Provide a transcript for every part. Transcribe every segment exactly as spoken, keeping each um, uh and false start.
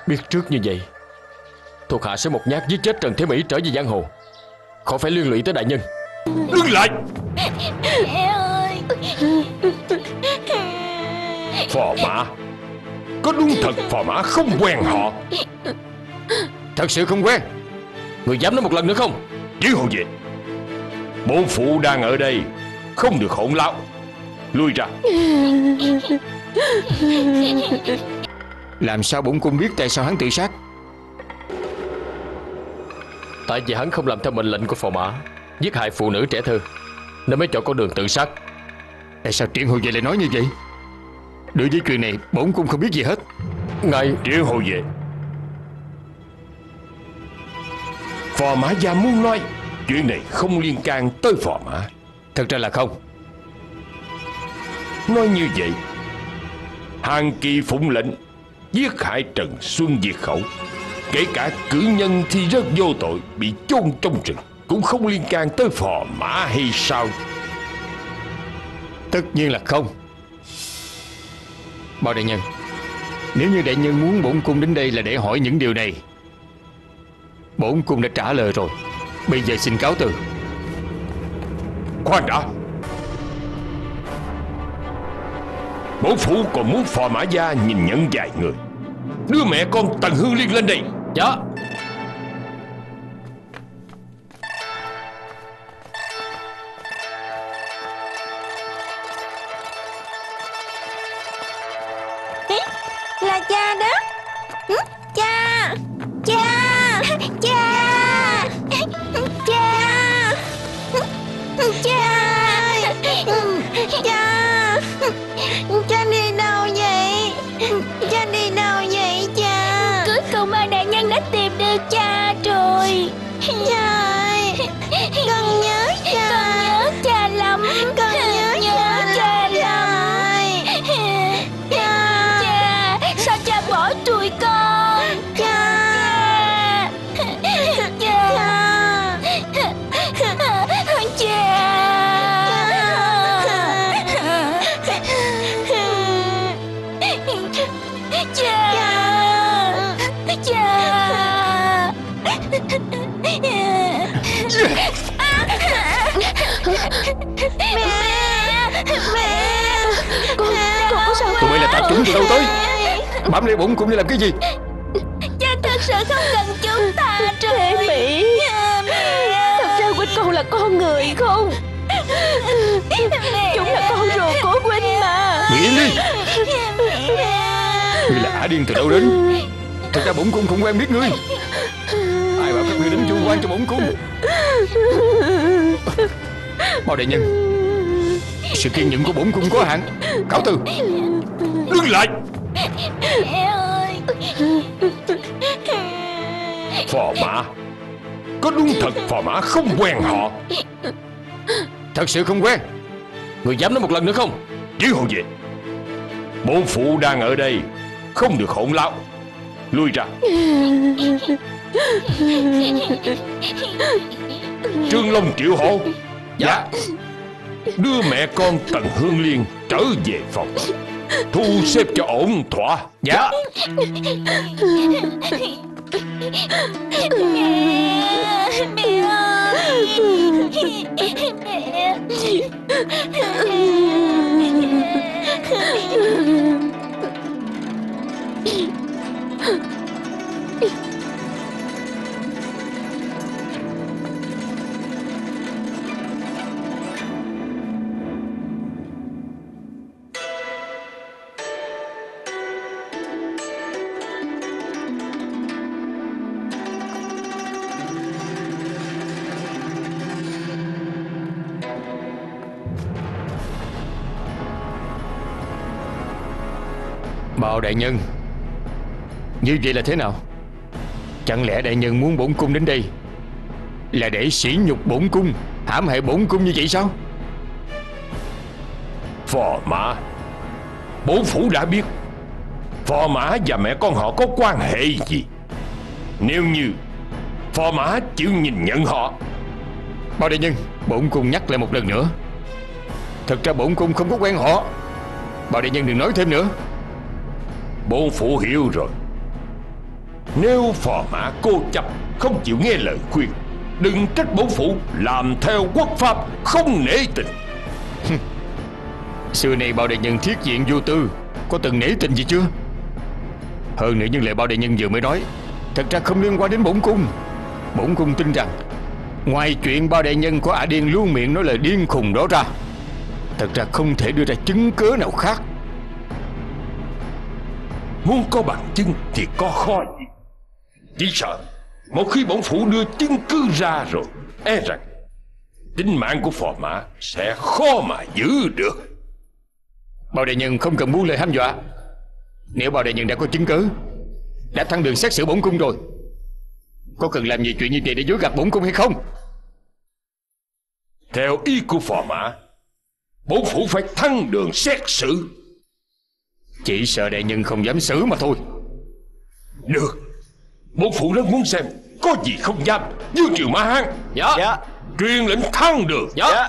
Biết trước như vậy, thuộc hạ sẽ một nhát giết chết Trần Thế Mỹ trở về giang hồ, khỏi phải liên lụy tới đại nhân. Đứng lại! Mẹ ơi! Phò mã, có đúng thật phò mã không quen họ? Thật sự không quen. Người dám nói một lần nữa không? Chứ hồ về. Bổn phụ đang ở đây, không được hỗn láo. Lui ra. Làm sao bổn cung biết tại sao hắn tự sát? Tại vì hắn không làm theo mệnh lệnh của phò mã, giết hại phụ nữ trẻ thơ, nên mới chọn con đường tự sát. Tại sao Triển Hồ Vệ lại nói như vậy? Đối với chuyện này bổn cung không biết gì hết. Ngài... Triển Hồ Vệ, phò mã gia muốn nói chuyện này không liên can tới phò mã. Thật ra là không. Nói như vậy, Hàng Kỳ phụng lệnh giết hại Trần Xuân diệt khẩu, kể cả cử nhân thi rất vô tội bị chôn trong rừng, cũng không liên can tới phò mã hay sao? Tất nhiên là không. Bao đại nhân, nếu như đại nhân muốn bổn cung đến đây là để hỏi những điều này, bổn cung đã trả lời rồi. Bây giờ xin cáo từ. Khoan đã. Bổn phủ còn muốn phò mã gia nhìn nhận vài người. Đưa mẹ con Tần Hương Liên lên đây. Dạ. Là cha đó. Cha. Cha. Cha. Cha. Cha. Cha. Cha đi đâu vậy? Cha đi đâu vậy cha? Cưới cầu ma đại nhân đã tìm được cha rồi. Cha ơi, con nhớ cha. Con nhớ cha lắm. Con nhớ, nhớ cha, cha lắm. Cha. Cha, sao cha bỏ tụi con? Cha. Cha. Cha. Mẹ. Mẹ. Con, con có sao? Tụi bay là tạp chủng từ đâu tới? Bám lấy bổn cung để làm cái gì? Cha thật sự không cần chúng ta rồi. Thế Mỹ, thật ra Huynh con là con người không? Chúng là con ruột của Huynh mà. Bị yên đi. Ngươi là ả điên từ đâu đến? Thật ra bổn cung không quen biết ngươi. Ai bảo các ngươi đến chu quan cho bổn cung? Bao đại nhân, sự kiên nhẫn của bổn cung có hạn. Cáo từ. Đứng lại. Mẹ ơi. Phò mã, có đúng thật phò mã không quen họ? Thật sự không quen. Người dám nói một lần nữa không? Chứ hồ về. Bổn phụ đang ở đây, không được hỗn láo. Lui ra. Trương Long Triệu Hộ. Dạ. Đưa mẹ con Tần Hương Liên trở về phòng, thu xếp cho ổn thỏa. Dạ. Mẹ. Mẹ ơi. Bao đại nhân, như vậy là thế nào? Chẳng lẽ đại nhân muốn bổn cung đến đây là để sỉ nhục bổn cung, hãm hại bổn cung như vậy sao? Phò mã, bổn phủ đã biết phò mã và mẹ con họ có quan hệ gì. Nếu như phò mã chịu nhìn nhận họ. Bao đại nhân, bổn cung nhắc lại một lần nữa, thật ra bổn cung không có quen họ. Bao đại nhân đừng nói thêm nữa. Bổn phủ hiểu rồi. Nếu phò mã cô chấp, không chịu nghe lời khuyên, đừng trách bổn phủ làm theo quốc pháp, không nể tình. Xưa này Bao đại nhân thiết diện vô tư, có từng nể tình gì chưa? Hơn nữa những lời Bao đại nhân vừa mới nói thật ra không liên quan đến bổn cung. Bổn cung tin rằng ngoài chuyện Bao đại nhân có Ả Điên luôn miệng nói lời điên khùng đó ra, thật ra không thể đưa ra chứng cớ nào khác. Muốn có bằng chứng thì có khó gì. Chỉ sợ một khi bổn phủ đưa chứng cứ ra rồi, e rằng tính mạng của phò mã sẽ khó mà giữ được. Bao đại nhân không cần buông lời hăm dọa. Nếu Bao đại nhân đã có chứng cứ, đã thăng đường xét xử bổn cung rồi, có cần làm gì chuyện như vậy để dối gạt bổn cung hay không? Theo ý của phò mã, bổn phủ phải thăng đường xét xử. Chỉ sợ đại nhân không dám xử mà thôi. Được, bổn phủ rất muốn xem có gì không dám. Dương Triều Mã Hán, Dạ. dạ. Truyền lệnh thăng đường. Dạ, dạ.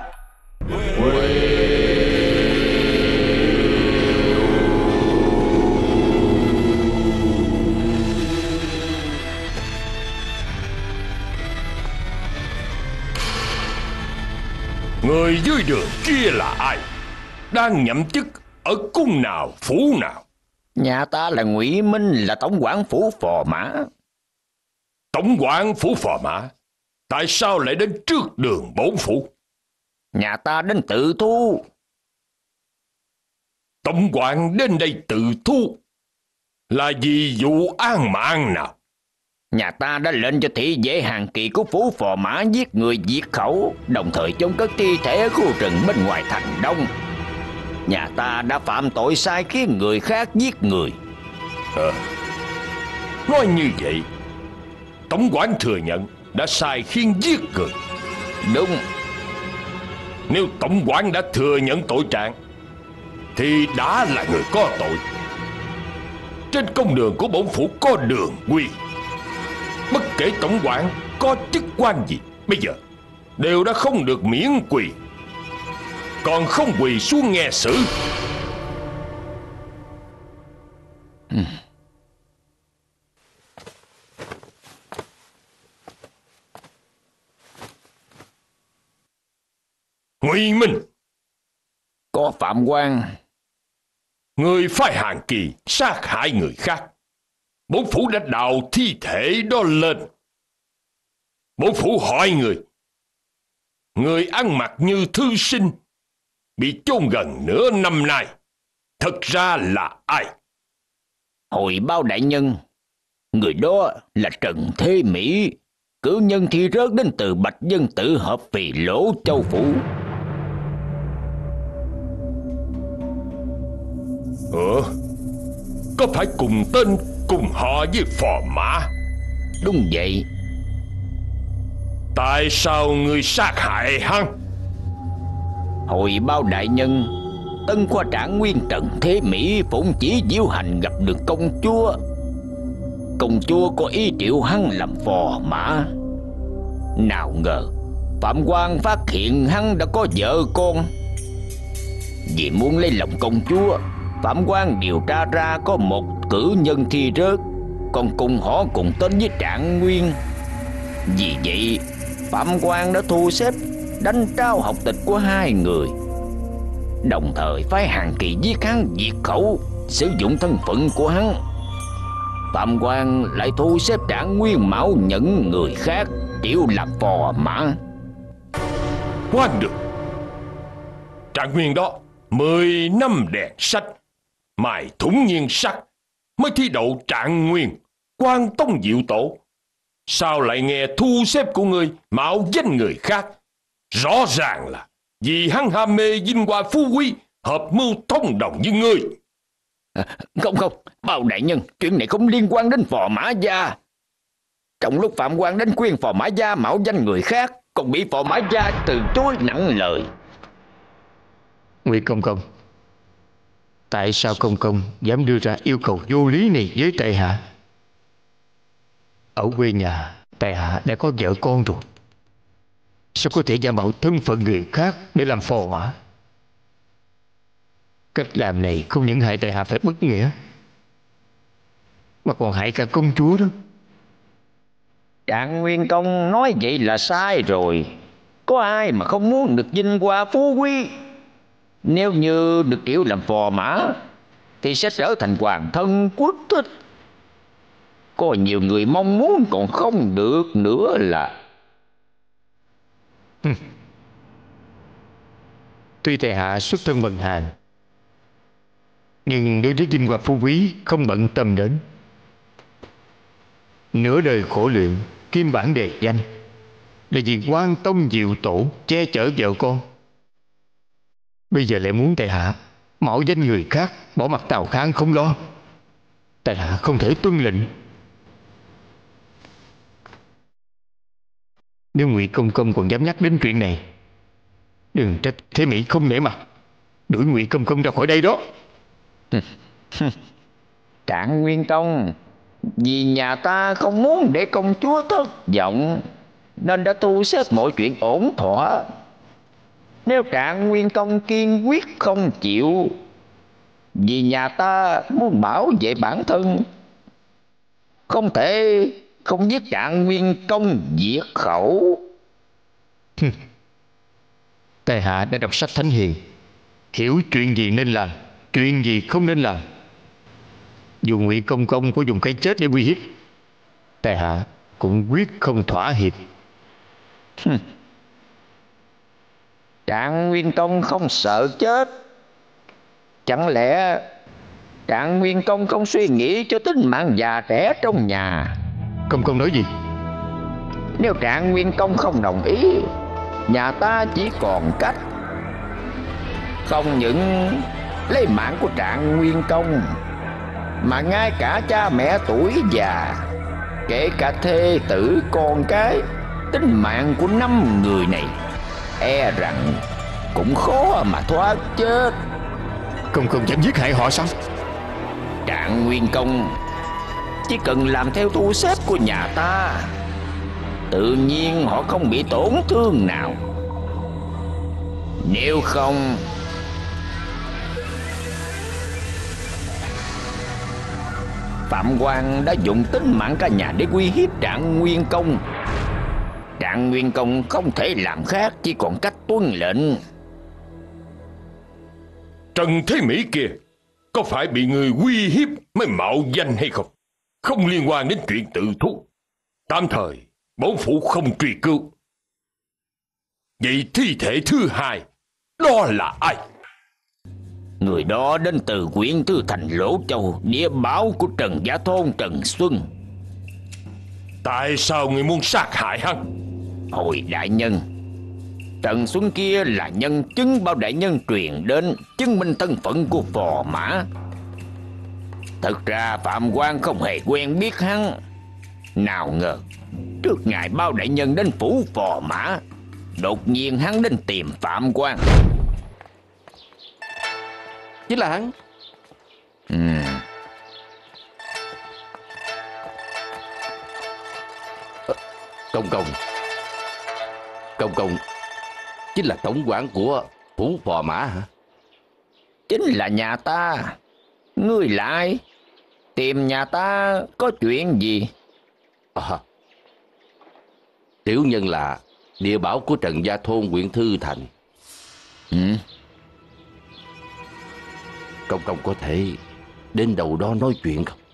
Người dưới đường kia là ai? Đang nhậm chức ở cung nào, phủ nào? Nhà ta là Ngụy Minh, là tổng quản phủ phò mã. Tổng quản phủ phò mã, tại sao lại đến trước đường bổn phủ? Nhà ta đến tự thu. Tổng quản đến đây tự thu là vì vụ án mạng nào? Nhà ta đã lệnh cho thị vệ hàng kỳ của phủ phò mã giết người diệt khẩu, đồng thời chôn cất thi thể ở khu rừng bên ngoài thành Đông. Nhà ta đã phạm tội sai khiến người khác giết người. Ờ, nói như vậy, tổng quản thừa nhận đã sai khiến giết người. Đúng. Nếu tổng quản đã thừa nhận tội trạng thì đã là người có tội. Trên công đường của bổn phủ có đường quy. Bất kể tổng quản có chức quan gì, bây giờ đều đã không được miễn quỳ, còn không quỳ xuống nghe xử. Ừ. Ngụy Minh, có phạm quan. người phái Hàn Kỳ sát hại người khác. Bổn phủ đã đào thi thể đó lên. Bổn phủ hỏi người, người ăn mặc như thư sinh, bị chôn gần nửa năm nay, thật ra là ai? Hồi Bao đại nhân, người đó là Trần Thế Mỹ, cử nhân thi rớt đến từ Bạch Dân Tự Hợp vì Lỗ Châu phủ. Ờ, có phải cùng tên cùng họ với phò mã? Đúng vậy. Tại sao người sát hại hắn? Hồi Bao đại nhân, Tân khoa trạng nguyên Trần Thế Mỹ phụng chỉ diễu hành gặp được công chúa. Công chúa có ý triệu hắn làm phò mã. Nào ngờ phạm quan phát hiện hắn đã có vợ con. Vì muốn lấy lòng công chúa, phạm quan điều tra ra có một cử nhân thi rớt, còn cùng họ cùng tên với Trạng Nguyên. Vì vậy phạm quan đã thu xếp đánh trao học tịch của hai người, đồng thời phái Hàn Kỳ giết hắn diệt khẩu, sử dụng thân phận của hắn. Phạm quan lại thu xếp Trạng Nguyên mạo nhận người khác triệu làm phò mã. Khoan được, Trạng Nguyên đó mười năm đèn sách, mài thủng nhiên sắc, mới thi đậu Trạng Nguyên, quan tông diệu tổ. Sao lại nghe thu xếp của ngươi mạo danh người khác? Rõ ràng là vì hắn ham mê vinh hoa phú quý, hợp mưu thông đồng với ngươi. À, không không, Bao đại nhân, chuyện này không liên quan đến phò mã gia. Trong lúc phạm quan đến khuyên phò mã gia mạo danh người khác, còn bị phò mã gia từ chối nặng lời. Ngụy công công, tại sao công công dám đưa ra yêu cầu vô lý này với tại hạ? Ở quê nhà tại hạ đã có vợ con rồi, sao có thể giả mạo thân phận người khác để làm phò mã? Cách làm này không những hại tại hạ phải bất nghĩa, mà còn hại cả công chúa đó. Trạng Nguyên Công nói vậy là sai rồi. Có ai mà không muốn được vinh hoa phú quý. Nếu như được triệu làm phò mã thì sẽ trở thành hoàng thân quốc thích. Có nhiều người mong muốn còn không được nữa là. Tuy tại hạ xuất thân bần hàn, nhưng đối với vinh hoa phú quý không bận tâm đến. Nửa đời khổ luyện kim bản đề danh là vì quan tông diệu tổ che chở vợ con. Bây giờ lại muốn tại hạ mạo danh người khác, bỏ mặt Tào Khang không lo. Tại hạ không thể tuân lệnh. Nếu Ngụy Công Công còn dám nhắc đến chuyện này, đừng trách Thế Mỹ không nể mặt, đuổi Ngụy Công Công ra khỏi đây đó. Trạng Nguyên Công vì nhà ta không muốn để công chúa thất vọng nên đã thu xếp mọi chuyện ổn thỏa. Nếu Trạng Nguyên Công kiên quyết không chịu, vì nhà ta muốn bảo vệ bản thân, không thể không giết Trạng Nguyên Công diệt khẩu. Tại hạ đã đọc sách thánh hiền, hiểu chuyện gì nên làm, chuyện gì không nên làm. Dù Ngụy Công Công có dùng cái chết để uy hiếp, tại hạ cũng quyết không thỏa hiệp. Trạng Nguyên Công không sợ chết. Chẳng lẽ Trạng Nguyên Công không suy nghĩ cho tính mạng già trẻ trong nhà? Công Công nói gì? Nếu Trạng Nguyên Công không đồng ý, nhà ta chỉ còn cách không những lấy mạng của Trạng Nguyên Công, mà ngay cả cha mẹ tuổi già, kể cả thê tử con cái, tính mạng của năm người này e rằng cũng khó mà thoát chết. Công Công dám giết hại họ sao? Trạng Nguyên Công chỉ cần làm theo thu xếp của nhà ta, tự nhiên họ không bị tổn thương nào. Nếu không, Phạm Quang đã dùng tính mạng cả nhà để uy hiếp Trạng Nguyên Công. Trạng Nguyên Công không thể làm khác, chỉ còn cách tuân lệnh. Trần Thế Mỹ kia có phải bị người uy hiếp mới mạo danh hay không? Không liên quan đến chuyện tự thú. Tạm thời bổn phủ không truy cứu. Vậy thi thể thứ hai đó là ai? Người đó đến từ huyện Thư Thành Lỗ Châu, địa báo của Trần Gia Thôn Trần Xuân. Tại sao người muốn sát hại hắn? Hồi đại nhân, Trần Xuân kia là nhân chứng bao đại nhân truyền đến, chứng minh thân phận của phò mã. Thật ra Phạm Quang không hề quen biết hắn. Nào ngờ trước ngày bao đại nhân đến phủ phò mã, đột nhiên hắn đến tìm Phạm Quang. Chính là hắn. Ừ. Công Công Công Công chính là tổng quản của phủ phò mã hả? Chính là nhà ta. Ngươi là ai? Tìm nhà ta có chuyện gì? À, tiểu nhân là địa bảo của Trần Gia Thôn huyện Thư Thành. Ừ. Công Công có thể đến đầu đó nói chuyện không?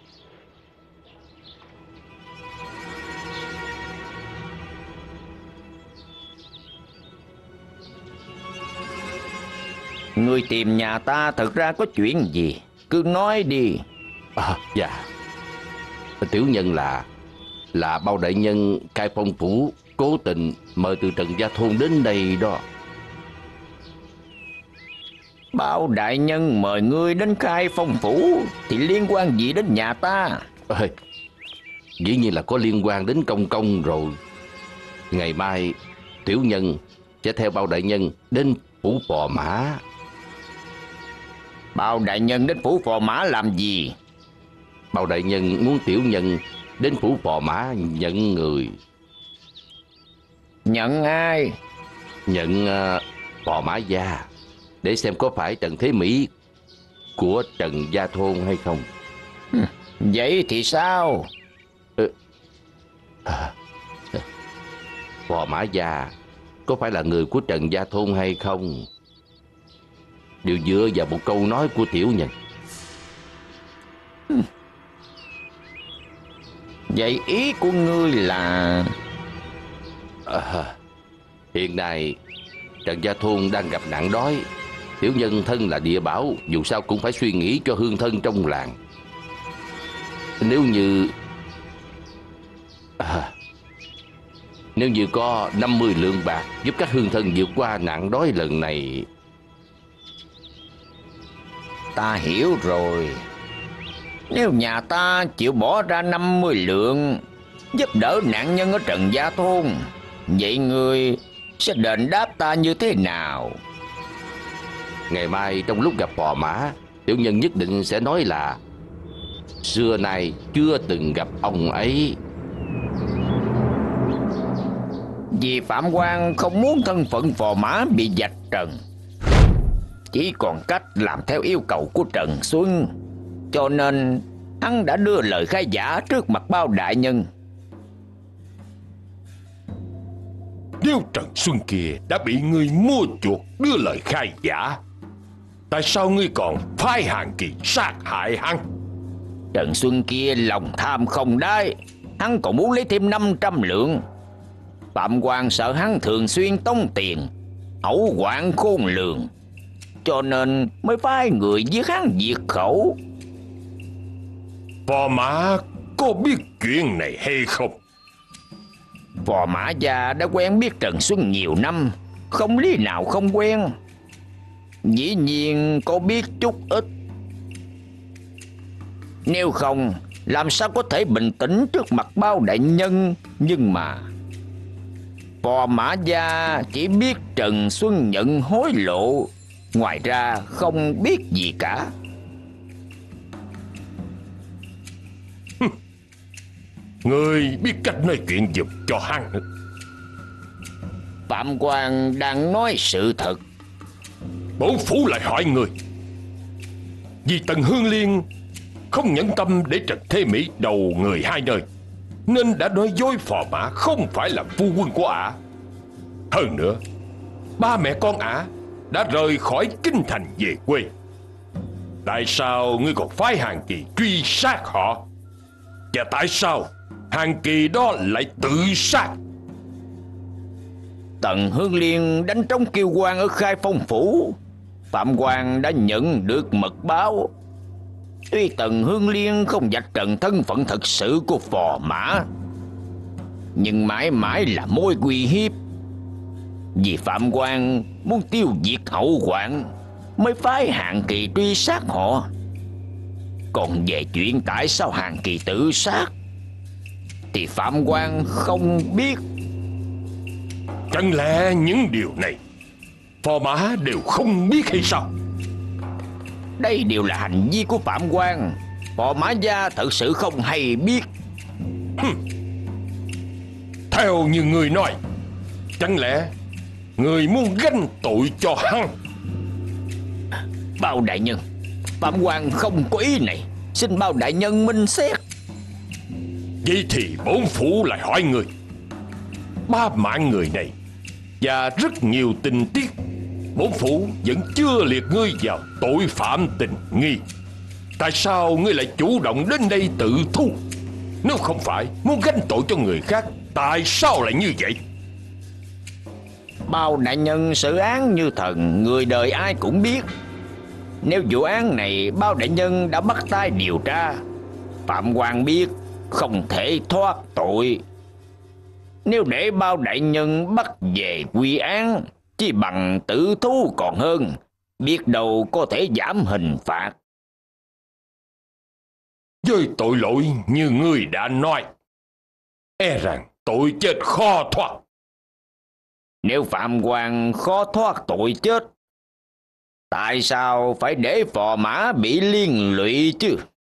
Ngươi tìm nhà ta thật ra có chuyện gì? Cứ nói đi. À, dạ. Tiểu nhân là Là bao đại nhân Cai Phong Phủ cố tình mời từ Trần Gia Thôn đến đây đó. Bao đại nhân mời ngươi đến Khai Phong Phủ thì liên quan gì đến nhà ta? Ê, dĩ nhiên là có liên quan đến Công Công rồi. Ngày mai tiểu nhân sẽ theo bao đại nhân đến phủ phò mã. Bao đại nhân đến phủ phò mã làm gì? Bao đại nhân muốn tiểu nhân đến phủ phò mã nhận người. Nhận ai? Nhận uh, phò mã gia, để xem có phải Trần Thế Mỹ của Trần Gia Thôn hay không. Vậy thì sao? Ừ. À, Phò Mã Gia có phải là người của Trần Gia Thôn hay không đều dựa vào một câu nói của tiểu nhân. Vậy ý của ngươi là... À, hiện nay Trần Gia Thôn đang gặp nạn đói. Tiểu nhân thân là địa bảo, dù sao cũng phải suy nghĩ cho hương thân trong làng. Nếu như à, Nếu như có năm mươi lượng bạc giúp các hương thân vượt qua nạn đói lần này. Ta hiểu rồi. Nếu nhà ta chịu bỏ ra năm mươi lượng giúp đỡ nạn nhân ở Trần Gia Thôn, vậy ngươi sẽ đền đáp ta như thế nào? Ngày mai trong lúc gặp Phò Mã, tiểu nhân nhất định sẽ nói là xưa nay chưa từng gặp ông ấy. Vì Phạm Quan không muốn thân phận Phò Mã bị vạch trần, chỉ còn cách làm theo yêu cầu của Trần Xuân, cho nên hắn đã đưa lời khai giả trước mặt bao đại nhân. Nếu Trần Xuân kia đã bị ngươi mua chuộc đưa lời khai giả, tại sao ngươi còn phái Hàn Kỳ sát hại hắn? Trần Xuân kia lòng tham không đáy, hắn còn muốn lấy thêm năm trăm lượng. Phạm Quan sợ hắn thường xuyên tống tiền, ẩu quạng khôn lường, cho nên mới phái người giết hắn diệt khẩu. Phò Mã có biết chuyện này hay không? Phò Mã Gia đã quen biết Trần Xuân nhiều năm, không lý nào không quen. Dĩ nhiên có biết chút ít. Nếu không, làm sao có thể bình tĩnh trước mặt bao đại nhân. Nhưng mà Phò Mã Gia chỉ biết Trần Xuân nhận hối lộ, ngoài ra không biết gì cả. Ngươi biết cách nói chuyện giùm cho hắn. Phạm Quan đang nói sự thật. Bổn phủ lại hỏi ngươi, vì Tần Hương Liên không nhẫn tâm để Trần Thế Mỹ đầu người hai nơi, nên đã nói dối Phò Mã không phải là phu quân của ả. Hơn nữa, ba mẹ con ả đã rời khỏi kinh thành về quê. Tại sao ngươi còn phái Hàn Kỳ truy sát họ? Và tại sao Hàn Kỳ đó lại tự sát? Tần Hương Liên đánh trống kêu quan ở Khai Phong phủ, Phạm Quan đã nhận được mật báo. Tuy Tần Hương Liên không vạch trần thân phận thật sự của Phò Mã, nhưng mãi mãi là mối uy hiếp. Vì Phạm Quan muốn tiêu diệt hậu hoạn, mới phái Hàn Kỳ truy sát họ. Còn về chuyện tại sao Hàn Kỳ tự sát thì Phạm Quan không biết. Chẳng lẽ những điều này Phò Mã đều không biết hay sao? Đây đều là hành vi của Phạm Quan, Phò Mã Gia thật sự không hay biết. Hừm. Theo như người nói, chẳng lẽ người muốn gánh tội cho hắn? Bao đại nhân, Phạm Quan không có ý này, xin bao đại nhân minh xét. Vậy thì bổn phủ lại hỏi người, ba mạng người này và rất nhiều tình tiết, bổn phủ vẫn chưa liệt ngươi vào tội phạm tình nghi. Tại sao ngươi lại chủ động đến đây tự thu? Nếu không phải muốn gánh tội cho người khác, tại sao lại như vậy? Bao đại nhân xử án như thần, người đời ai cũng biết. Nếu vụ án này bao đại nhân đã bắt tay điều tra, Phạm Quan biết không thể thoát tội. Nếu để bao đại nhân bắt về quy án, chỉ bằng tử thú còn hơn, biết đâu có thể giảm hình phạt. Với tội lỗi như ngươi đã nói, e rằng tội chết khó thoát. Nếu Phạm Quan khó thoát tội chết, tại sao phải để Phò Mã bị liên lụy chứ?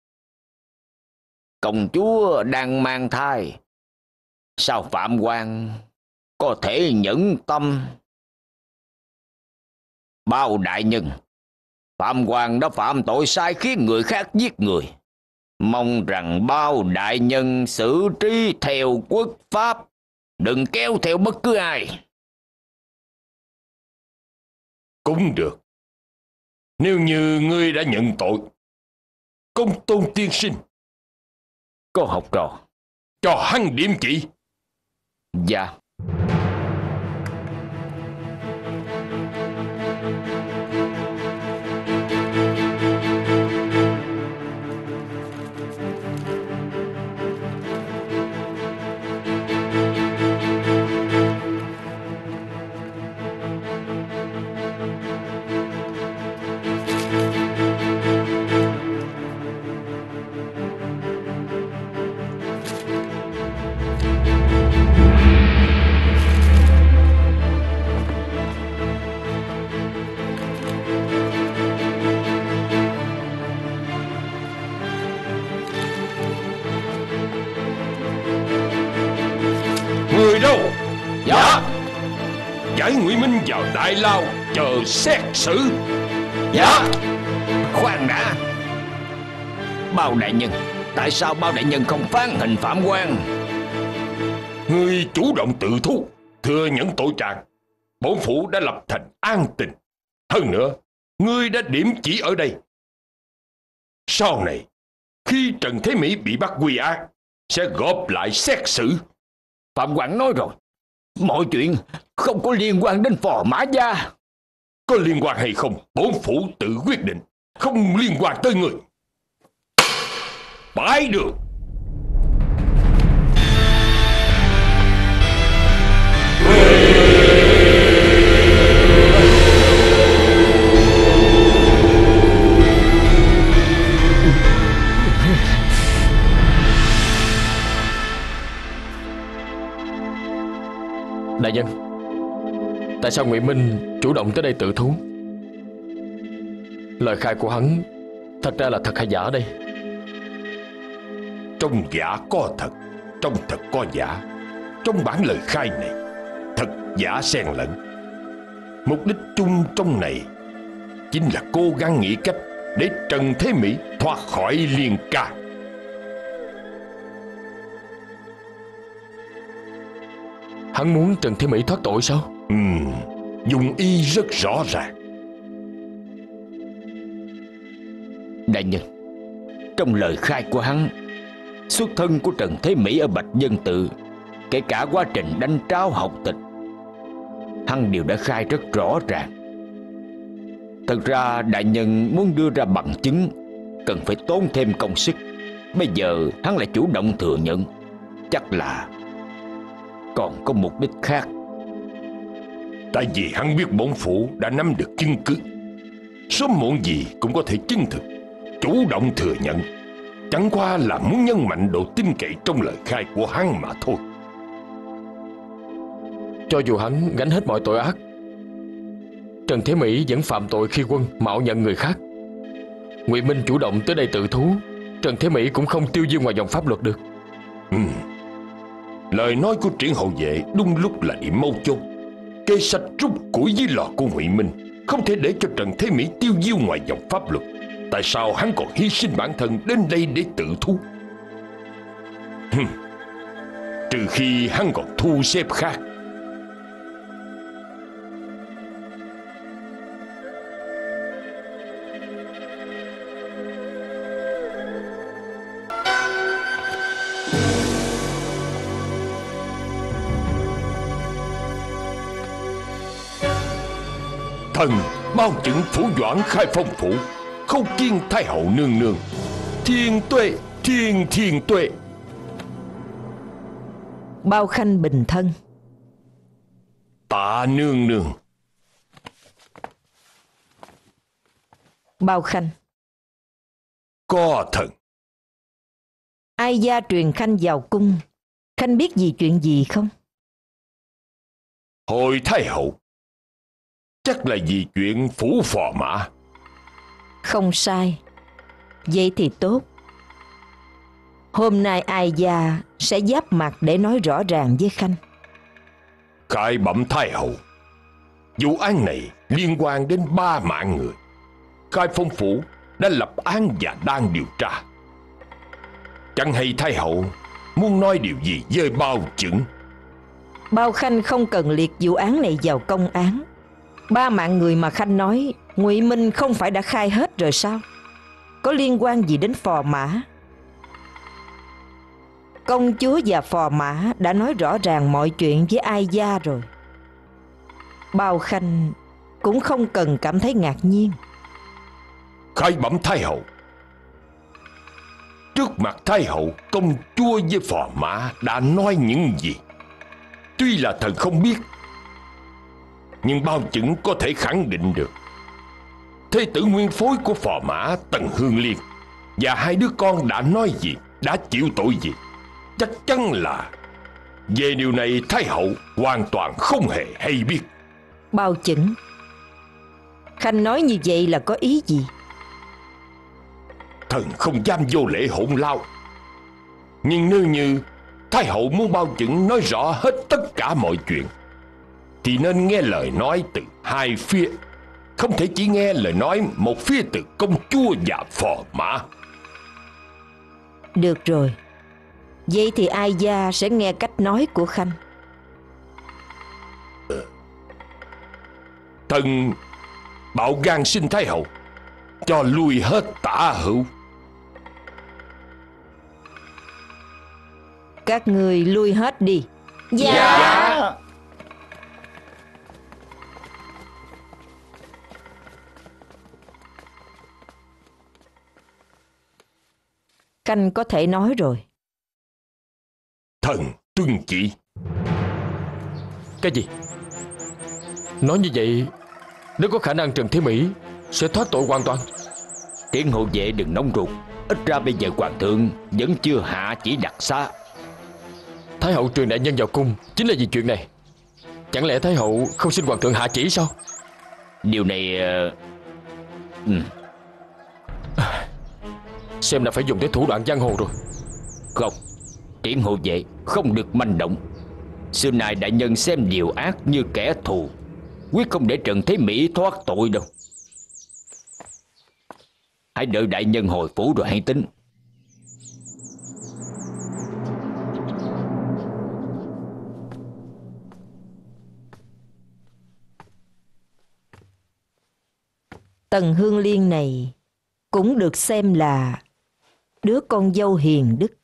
Công chúa đang mang thai, sao Phạm Quan có thể nhẫn tâm? Bao đại nhân, Phạm Quan đã phạm tội sai khiến người khác giết người, mong rằng bao đại nhân xử trí theo quốc pháp, đừng kéo theo bất cứ ai. Cũng được. Nếu như ngươi đã nhận tội, Công Tôn tiên sinh, Có học trò. cho hắn điểm chỉ. Dạ. Người đâu? Dạ. Giải Ngụy Minh vào đại lao chờ xét xử. Dạ. Khoan đã. Bao đại nhân, tại sao Bao đại nhân không phán hình phạm quan? Ngươi chủ động tự thú, thừa nhận tội trạng. Bổn phủ đã lập thành an tình. Hơn nữa, ngươi đã điểm chỉ ở đây. Sau này, khi Trần Thế Mỹ bị bắt quy án, sẽ gộp lại xét xử. Phạm quan nói rồi, mọi chuyện không có liên quan đến Phò Mã Gia. Có liên quan hay không, bổn phủ tự quyết định, không liên quan tới người. Bãi đường. Đại nhân, tại sao Ngụy Minh chủ động tới đây tự thú? Lời khai của hắn thật ra là thật hay giả đây? Trong giả có thật, trong thật có giả. Trong bản lời khai này, thật giả xen lẫn. Mục đích chung trong này chính là cố gắng nghĩ cách để Trần Thế Mỹ thoát khỏi liên can. Hắn muốn Trần Thế Mỹ thoát tội sao? Ừm, dùng ý rất rõ ràng. Đại nhân, trong lời khai của hắn, xuất thân của Trần Thế Mỹ ở Bạch Dân Tự, kể cả quá trình đánh tráo học tịch, hắn đều đã khai rất rõ ràng. Thật ra đại nhân muốn đưa ra bằng chứng cần phải tốn thêm công sức. Bây giờ hắn lại chủ động thừa nhận, chắc là còn có mục đích khác. Tại vì hắn biết bổn phủ đã nắm được chứng cứ, sớm muộn gì cũng có thể chứng thực. Chủ động thừa nhận chẳng qua là muốn nhấn mạnh độ tin cậy trong lời khai của hắn mà thôi. Cho dù hắn gánh hết mọi tội ác, Trần Thế Mỹ vẫn phạm tội khi quân mạo nhận người khác. Ngụy Minh chủ động tới đây tự thú, Trần Thế Mỹ cũng không tiêu diêu ngoài vòng pháp luật được. Ừ. Lời nói của Triển hậu vệ đúng lúc là điểm mấu chốt. Kê sách rút củi dưới lò của Ngụy Minh, không thể để cho Trần Thế Mỹ tiêu diêu ngoài vòng pháp luật. Tại sao hắn còn hy sinh bản thân đến đây để tự thú? Hừm. Trừ khi hắn còn thu xếp khác. Thần bao chứng phủ doãn khai phong phủ, khâu kiên thái hậu nương nương. Thiên tuệ, thiên thiên tuệ. Bao khanh bình thân. Tạ nương nương. Bao khanh. Có thần. Ai gia truyền khanh vào cung, khanh biết gì chuyện gì không? Hồi thái hậu, chắc là vì chuyện phủ Phò Mã. Không sai. Vậy thì tốt. Hôm nay ai gia sẽ giáp mặt để nói rõ ràng với khanh. Khải bẩm thái hậu, vụ án này liên quan đến ba mạng người. Khai phong phủ đã lập án và đang điều tra. Chẳng hay thái hậu muốn nói điều gì với bao chứng? Bao Khanh không cần liệt vụ án này vào công án. Ba mạng người mà Khanh nói Ngụy Minh không phải đã khai hết rồi sao? Có liên quan gì đến Phò Mã? Công chúa và Phò Mã đã nói rõ ràng mọi chuyện với Ai Gia rồi. Bao Khanh cũng không cần cảm thấy ngạc nhiên. Khải bẩm Thái hậu, trước mặt Thái hậu, công chúa với Phò Mã đã nói những gì? Tuy là thần không biết, nhưng bao chừng có thể khẳng định được thế tử nguyên phối của Phò Mã Tần Hương Liên và hai đứa con đã nói gì, đã chịu tội gì. Chắc chắn là về điều này Thái hậu hoàn toàn không hề hay biết. Bao chừng Khanh nói như vậy là có ý gì? Thần không dám vô lễ hỗn lao, nhưng nếu như Thái hậu muốn bao chừng nói rõ hết tất cả mọi chuyện thì nên nghe lời nói từ hai phía, không thể chỉ nghe lời nói một phía từ công chúa và Phò Mã. Được rồi, vậy thì Ai Gia sẽ nghe cách nói của Khanh. Thần bạo gan xin Thái hậu cho lui hết tả hữu. Các người lui hết đi. Dạ, dạ. Khanh có thể nói rồi. Thần tuân chỉ. Cái gì? Nói như vậy, nếu có khả năng Trần Thế Mỹ sẽ thoát tội hoàn toàn. Tiễn hộ vệ đừng nóng ruột. Ít ra bây giờ hoàng thượng vẫn chưa hạ chỉ đặc xá. Thái hậu truyền đại nhân vào cung chính là vì chuyện này. Chẳng lẽ Thái hậu không xin hoàng thượng hạ chỉ sao? Điều này uh... ừ. Xem là phải dùng tới thủ đoạn giang hồ rồi. Không, Tiễn hộ vệ không được manh động. Xưa nay đại nhân xem điều ác như kẻ thù, quyết không để Trần Thế Mỹ thoát tội đâu. Hãy đợi đại nhân hồi phủ rồi hãy tính. Tần Hương Liên này cũng được xem là đứa con dâu hiền đức.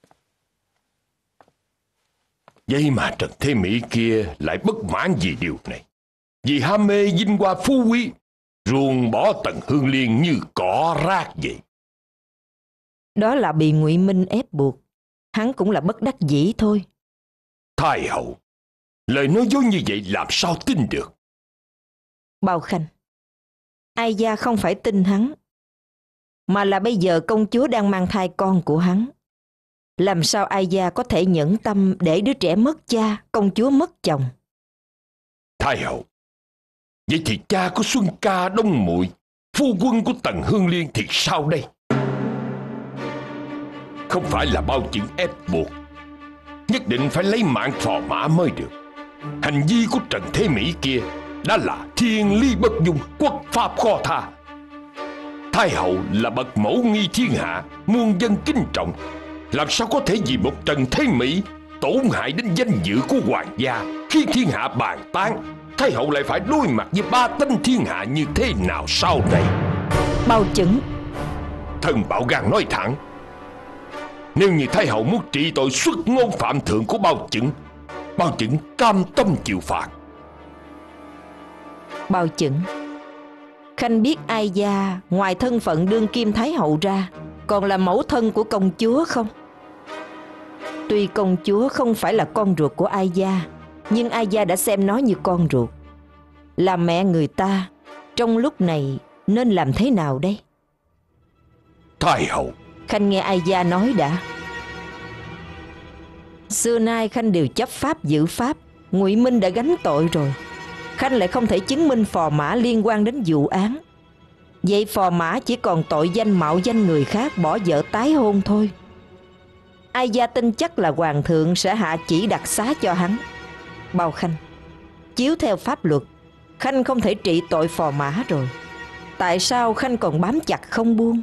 Vậy mà Trần Thế Mỹ kia lại bất mãn vì điều này, vì ham mê vinh hoa phú quý, ruồng bỏ Tần Hương Liên như cỏ rác vậy. Đó là bị Ngụy Minh ép buộc. Hắn cũng là bất đắc dĩ thôi. Thái hậu, lời nói dối như vậy làm sao tin được? Bao Khanh, Ai Gia không phải tin hắn, mà là bây giờ công chúa đang mang thai con của hắn. Làm sao Ai Gia có thể nhẫn tâm để đứa trẻ mất cha, công chúa mất chồng? Thái hậu, vậy thì cha của Xuân Ca Đông Muội, phu quân của Tần Hương Liên thì sao đây? Không phải là bao chừng ép buộc, nhất định phải lấy mạng Phò Mã mới được. Hành vi của Trần Thế Mỹ kia đã là thiên lý bất dung, quốc pháp khó tha. Thái hậu là bậc mẫu nghi thiên hạ, muôn dân kính trọng, làm sao có thể vì một Trần Thế Mỹ tổn hại đến danh dự của hoàng gia, khi thiên hạ bàn tán? Thái hậu lại phải đối mặt với ba tánh thiên hạ như thế nào sau đây? Bao chừng Thần Bạo Gan nói thẳng, nếu như Thái hậu muốn trị tội xuất ngôn phạm thượng của Bao Chừng, Bao Chừng cam tâm chịu phạt. Bao chừng Khanh biết Ai Gia ngoài thân phận đương kim thái hậu ra còn là mẫu thân của công chúa không? Tuy công chúa không phải là con ruột của Ai Gia, nhưng Ai Gia đã xem nó như con ruột. Là mẹ người ta, trong lúc này nên làm thế nào đây? Thái hậu, Khanh nghe Ai Gia nói đã. Xưa nay Khanh đều chấp pháp giữ pháp. Ngụy Minh đã gánh tội rồi, Khanh lại không thể chứng minh Phò Mã liên quan đến vụ án. Vậy Phò Mã chỉ còn tội danh mạo danh người khác bỏ vợ tái hôn thôi. Ai Gia tin chắc là hoàng thượng sẽ hạ chỉ đặc xá cho hắn. Bao Khanh, chiếu theo pháp luật, Khanh không thể trị tội Phò Mã rồi. Tại sao Khanh còn bám chặt không buông?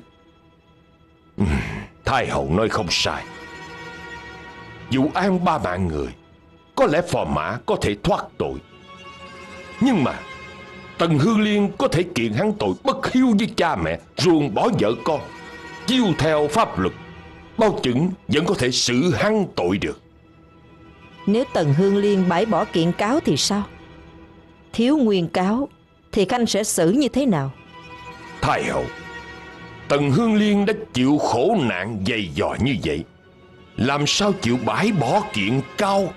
Thái hậu nói không sai. Vụ án ba mạng người có lẽ phò mã có thể thoát tội. Nhưng mà Tần Hương Liên có thể kiện hắn tội bất hiếu với cha mẹ, ruồng bỏ vợ con, chiêu theo pháp luật, bao chừng vẫn có thể xử hắn tội được. Nếu Tần Hương Liên bãi bỏ kiện cáo thì sao? Thiếu nguyên cáo thì Khanh sẽ xử như thế nào? Thái hậu, Tần Hương Liên đã chịu khổ nạn dày dò như vậy, làm sao chịu bãi bỏ kiện cáo?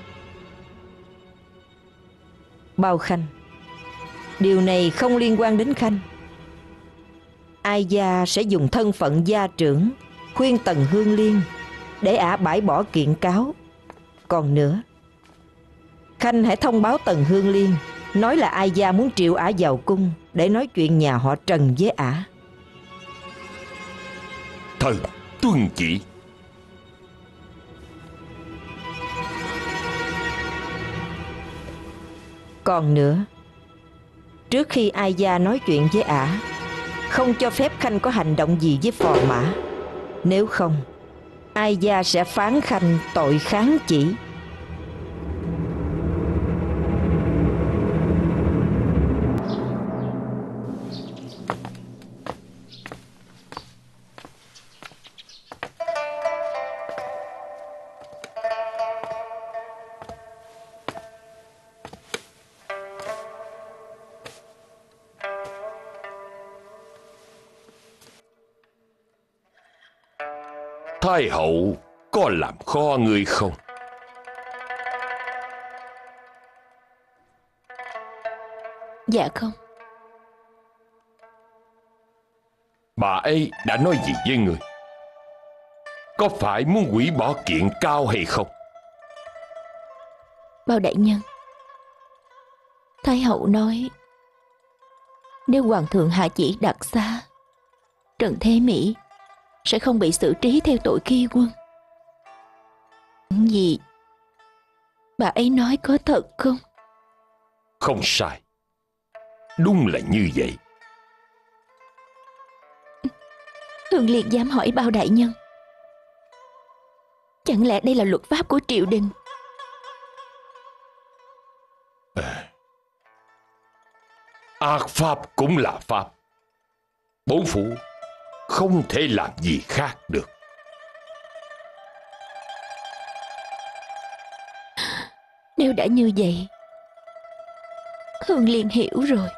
Bao Khanh, điều này không liên quan đến Khanh. Ai gia sẽ dùng thân phận gia trưởng khuyên Tần Hương Liên để ả bãi bỏ kiện cáo. Còn nữa, Khanh hãy thông báo Tần Hương Liên, nói là Ai gia muốn triệu ả vào cung để nói chuyện nhà họ Trần với ả. Thần tuân chỉ. Còn nữa, trước khi Ai gia nói chuyện với ả, không cho phép Khanh có hành động gì với phò mã. Nếu không, Ai gia sẽ phán Khanh tội kháng chỉ. Thái hậu có làm khó người không? Dạ không. Bà ấy đã nói gì với người? Có phải muốn hủy bỏ kiện cáo hay không? Bao đại nhân, Thái hậu nói nếu hoàng thượng hạ chỉ đặc xá, Trần Thế Mỹ sẽ không bị xử trí theo tội khi quân. Những gì bà ấy nói có thật không? Không sai, đúng là như vậy. Hương Liên dám hỏi Bao đại nhân, chẳng lẽ đây là luật pháp của triều đình? À, ác pháp cũng là pháp. Bổn phủ không thể làm gì khác được. Nếu đã như vậy, Hương Liên hiểu rồi.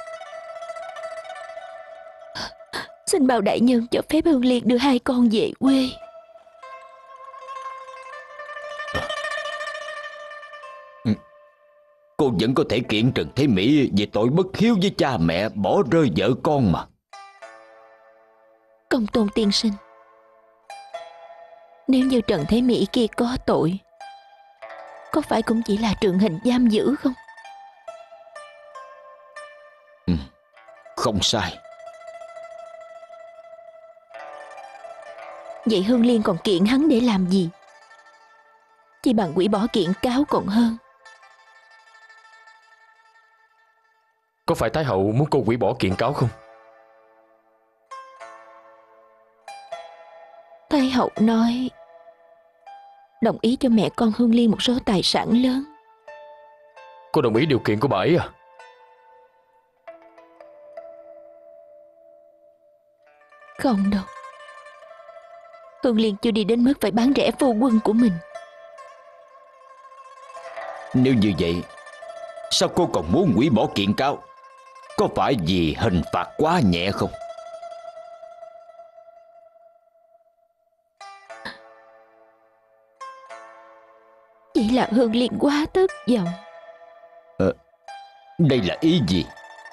Xin Bao đại nhân cho phép Hương Liên đưa hai con về quê. Cô vẫn có thể kiện Trần Thế Mỹ về tội bất hiếu với cha mẹ, bỏ rơi vợ con mà. Công tôn tiên sinh, nếu như Trần Thế Mỹ kia có tội, có phải cũng chỉ là trượng hình giam giữ không? Ừ, không sai. Vậy Hương Liên còn kiện hắn để làm gì? Chỉ bằng hủy bỏ kiện cáo còn hơn. Có phải Thái hậu muốn cô hủy bỏ kiện cáo không? Thái hậu nói đồng ý cho mẹ con Hương Liên một số tài sản lớn. Cô đồng ý điều kiện của bà ấy à? Không đâu. Hương Liên chưa đi đến mức phải bán rẻ phu quân của mình. Nếu như vậy, sao cô còn muốn hủy bỏ kiện cáo? Có phải vì hình phạt quá nhẹ không? Chỉ là Hương Liên quá thất vọng. Ờ, đây là ý gì?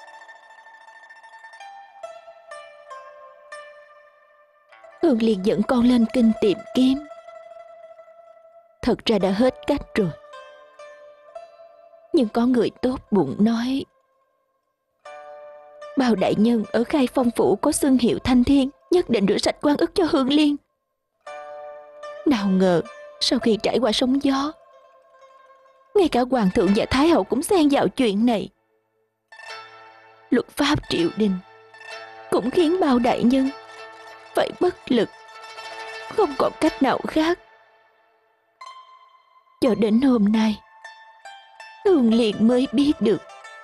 Hương Liên dẫn con lên kinh tìm kiếm. Thật ra đã hết cách rồi. Nhưng có người tốt bụng nói Bao đại nhân ở Khai Phong phủ có xưng hiệu Thanh Thiên, nhất định rửa sạch oan ức cho Hương Liên. Nào ngờ sau khi trải qua sóng gió, ngay cả hoàng thượng và thái hậu cũng xen vào chuyện này. Luật pháp triều đình cũng khiến Bao đại nhân phải bất lực, không còn cách nào khác. Cho đến hôm nay, Hương Liên mới biết được.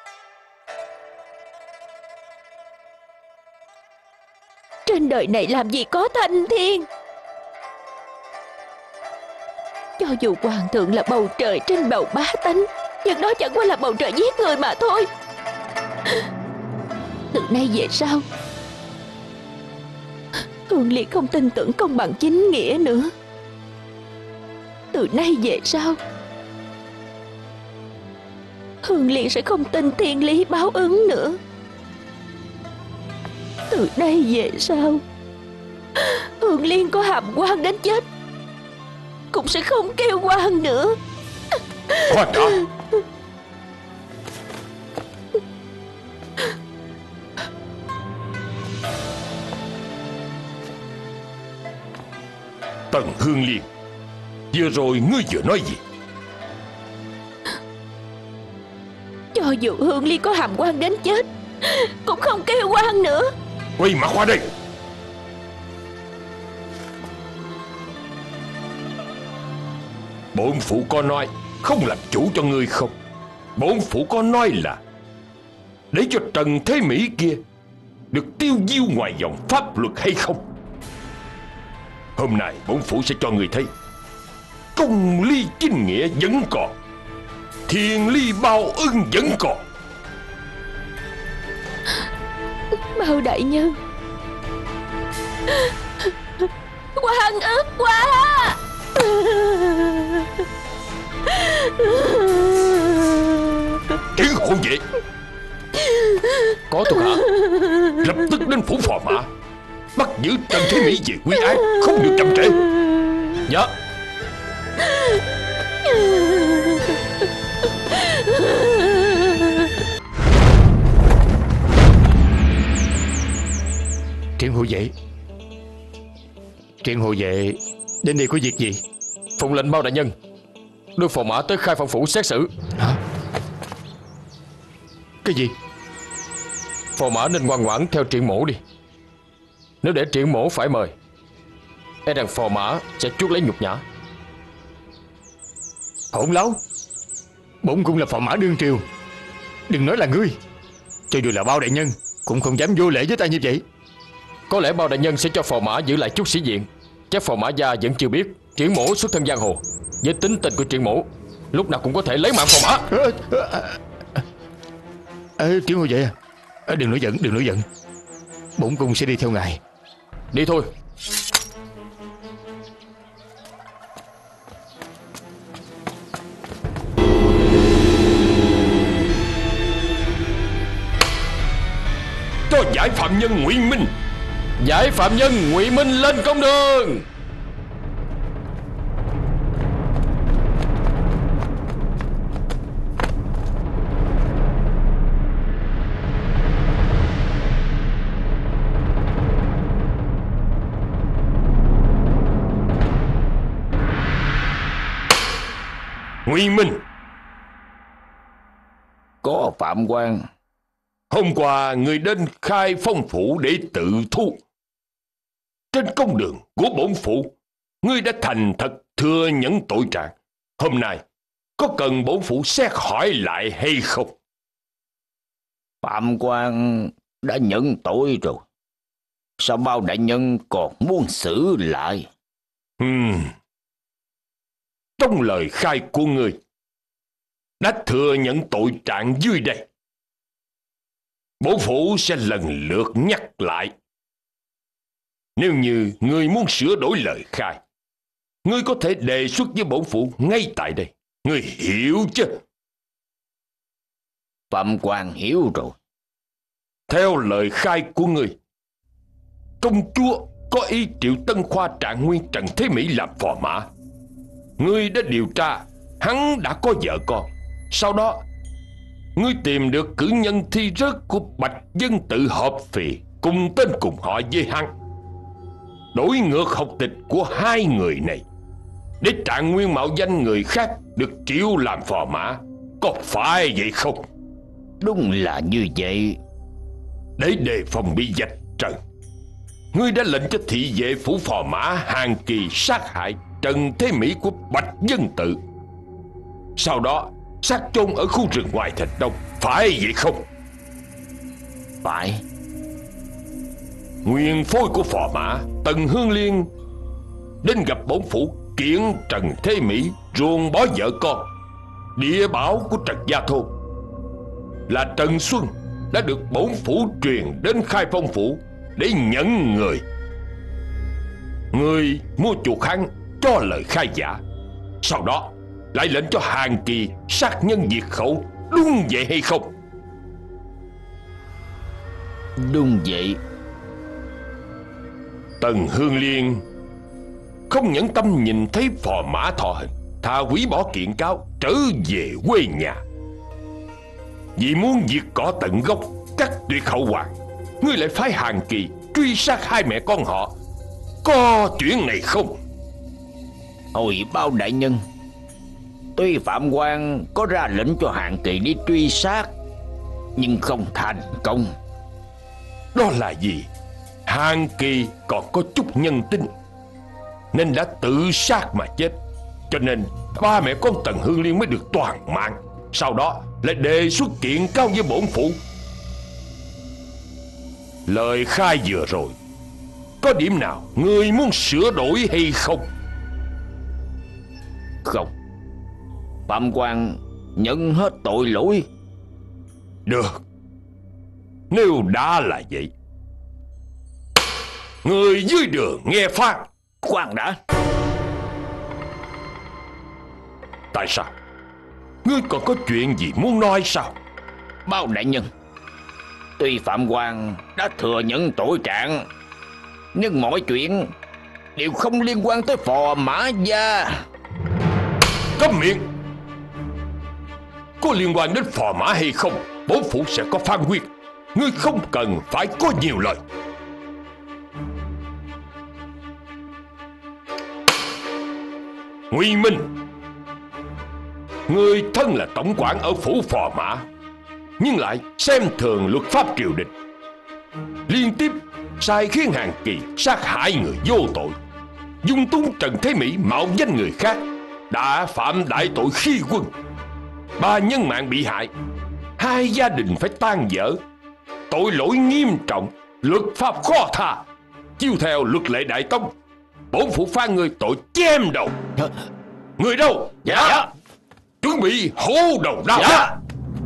Trên đời này làm gì có thanh thiên. Cho dù hoàng thượng là bầu trời trên bầu bá tánh, nhưng đó chẳng qua là bầu trời giết người mà thôi. Từ nay về sau, Hương Liên không tin tưởng công bằng chính nghĩa nữa. Từ nay về sau, Hương Liên sẽ không tin thiên lý báo ứng nữa. Từ nay về sau, Hương Liên có hàm quan đến chết cũng sẽ không kêu quan nữa. Khoan đã. Tần Hương Liên, vừa rồi ngươi vừa nói gì? Cho dù Hương Liên có hàm quan đến chết cũng không kêu quan nữa. Quay mặt qua đây. Bổn phủ có nói không làm chủ cho ngươi không? Bổn phủ có nói là để cho Trần Thế Mỹ kia được tiêu diêu ngoài vòng pháp luật hay không? Hôm nay bổn phủ sẽ cho ngươi thấy công ly chính nghĩa vẫn còn, thiên ly bao ưng vẫn còn. Bao đại nhân, quan ức quá. Tiếng hộ vệ, Có thuộc hạ. lập tức đến phủ phò mã bắt giữ Trần Thế Mỹ về quy án, không được chậm trễ. Dạ. Triển hộ vệ, Triển hộ vệ đến đây có việc gì? Phụng lệnh Bao đại nhân đưa phò mã tới Khai Phong phủ xét xử. Hả? Cái gì? Phò mã nên ngoan ngoãn theo Triển mổ đi. Nếu để Triển mổ phải mời, e rằng phò mã sẽ chuốc lấy nhục nhã. Hỗn láo! Bổn cũng là phò mã đương triều, đừng nói là ngươi, cho dù là Bao đại nhân cũng không dám vô lễ với ta như vậy. Có lẽ Bao đại nhân sẽ cho phò mã giữ lại chút sĩ diện. Chắc phò mã gia vẫn chưa biết Triển mổ xuất thân giang hồ, với tính tình của Triển mổ lúc nào cũng có thể lấy mạng phò mã. Ê, Triển hộ vệ à, đừng nổi giận, đừng nổi giận. Bổn cung sẽ đi theo ngài. Đi thôi. Cho giải phạm nhân Ngụy Minh. Giải phạm nhân Ngụy Minh lên công đường. Ngụy Minh. Có Phạm quan. Hôm qua người đến Khai Phong phủ để tự thu. Trên công đường của bổn phủ, ngươi đã thành thật thừa nhận tội trạng. Hôm nay có cần bổn phủ xét hỏi lại hay không? Phạm quan đã nhận tội rồi, sao Bao đại nhân còn muốn xử lại? Hmm. Trong lời khai của ngươi đã thừa nhận tội trạng dưới đây. Bổn phủ sẽ lần lượt nhắc lại. Nếu như ngươi muốn sửa đổi lời khai, ngươi có thể đề xuất với bổn phủ ngay tại đây. Ngươi hiểu chứ? Phạm quan hiểu rồi. Theo lời khai của ngươi, công chúa có ý triệu Tân Khoa Trạng Nguyên Trần Thế Mỹ làm phò mã. Ngươi đã điều tra hắn đã có vợ con. Sau đó ngươi tìm được cử nhân thi rớt của Bạch Dân Tự hợp phì cùng tên cùng họ với hắn, đổi ngược học tịch của hai người này để Trạng Nguyên mạo danh người khác được triệu làm phò mã. Có phải vậy không? Đúng là như vậy. Để đề phòng bị vạch trần, ngươi đã lệnh cho thị vệ phủ phò mã Hàn Kỳ sát hại Trần Thế Mỹ của Bạch Dân Tự. Sau đó xác chôn ở khu rừng ngoài thành Đông, phải vậy không? Phải. Nguyên phối của phò mã Tần Hương Liên đến gặp bổn phủ kiện Trần Thế Mỹ ruồng bỏ vợ con, địa bảo của Trần Gia Thôn. Là Trần Xuân đã được bổn phủ truyền đến Khai Phong phủ để nhận người. Người mua chuộc hắn cho lời khai giả, sau đó lại lệnh cho Hàn Kỳ sát nhân diệt khẩu, đúng vậy hay không? Đúng vậy. Tần Hương Liên không nhẫn tâm nhìn thấy phò mã thọ hình, thà hủy bỏ kiện cáo trở về quê nhà. Vì muốn diệt cỏ tận gốc, cắt tuyệt hậu hoạn, ngươi lại phái Hàn Kỳ truy sát hai mẹ con họ. Có chuyện này không? Hồi Bao đại nhân, tuy Phạm Quan có ra lệnh cho Hàn Kỳ đi truy sát, nhưng không thành công. Đó là gì? Hàn Kỳ còn có chút nhân tính nên đã tự sát mà chết, cho nên ba mẹ con Tần Hương Liên mới được toàn mạng. Sau đó lại đề xuất kiện cáo với bổn phủ. Lời khai vừa rồi có điểm nào ngươi muốn sửa đổi hay không? Không. Phạm Quan nhận hết tội lỗi. Được, nếu đã là vậy, người dưới đường nghe phát. Khoan đã. Tại sao? Ngươi còn có chuyện gì muốn nói sao? Bao đại nhân, tuy Phạm Quan đã thừa nhận tội trạng, nhưng mọi chuyện đều không liên quan tới Phò Mã Gia. Câm miệng! Có liên quan đến phò mã hay không, bổn phủ sẽ có phán quyết. Ngươi không cần phải có nhiều lời. Ngụy Minh, ngươi thân là tổng quản ở phủ phò mã, nhưng lại xem thường luật pháp triều đình, liên tiếp sai khiến Hàn Kỳ sát hại người vô tội, dung túng Trần Thế Mỹ mạo danh người khác, đã phạm đại tội khi quân. Ba nhân mạng bị hại, hai gia đình phải tan vỡ, tội lỗi nghiêm trọng, luật pháp khó tha. Chiếu theo luật lệ Đại Tông, bổn phủ phán người tội chém đầu. Người đâu? Dạ. Chuẩn bị hổ đầu đao. Dạ.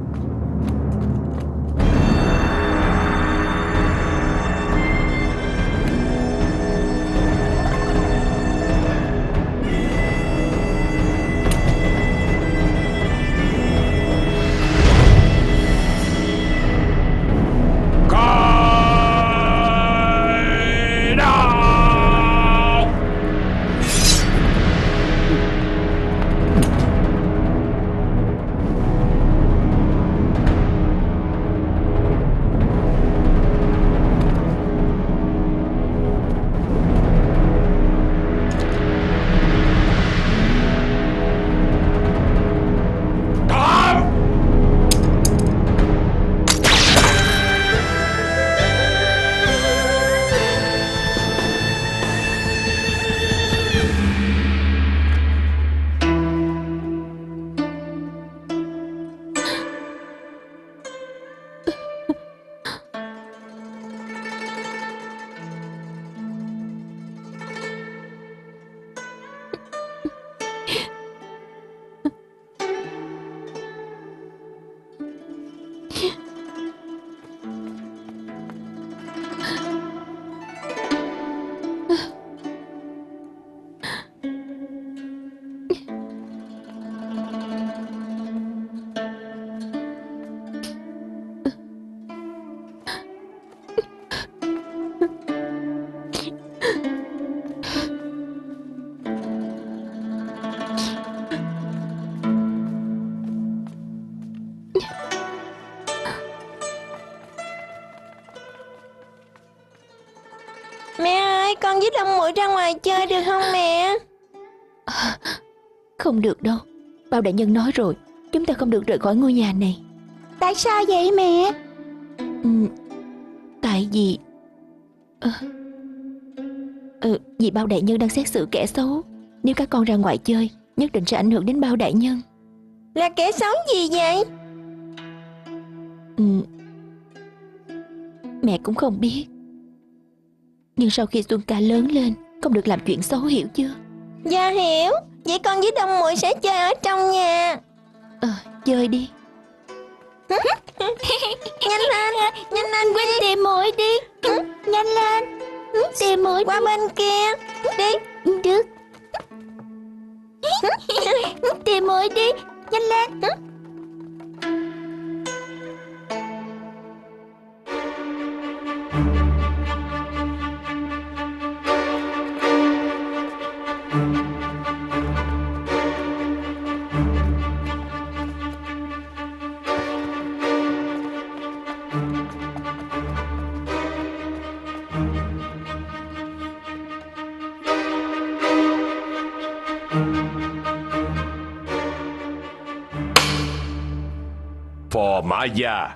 Mẹ ơi, con với Long Muội ra ngoài chơi được không mẹ? Không được đâu. Bao đại nhân nói rồi, chúng ta không được rời khỏi ngôi nhà này. Tại sao vậy mẹ? Ừ, tại vì ờ, ờ, Vì Bao đại nhân đang xét xử kẻ xấu. Nếu các con ra ngoài chơi, nhất định sẽ ảnh hưởng đến Bao đại nhân. Là kẻ xấu gì vậy? Ừ. Mẹ cũng không biết. Nhưng sau khi Xuân Ca lớn lên, không được làm chuyện xấu, hiểu chưa? Dạ hiểu. Vậy con với Đông Muội sẽ chơi ở trong nhà. Ờ, chơi đi. Nhanh lên, nhanh lên Quỳnh đi. tìm muội đi. Nhanh lên. Tìm muội Qua bên kia. Đi. Được. Tìm muội đi. Nhanh lên. Phò Mã Gia.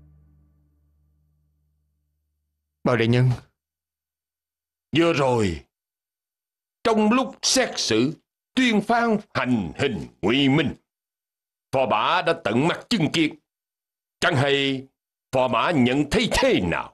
Bao đại nhân. Vừa rồi, trong lúc xét xử tuyên phán hành hình Ngụy Minh, Phò Mã đã tận mắt chứng kiến. Chẳng hay Phò Mã nhận thấy thế nào?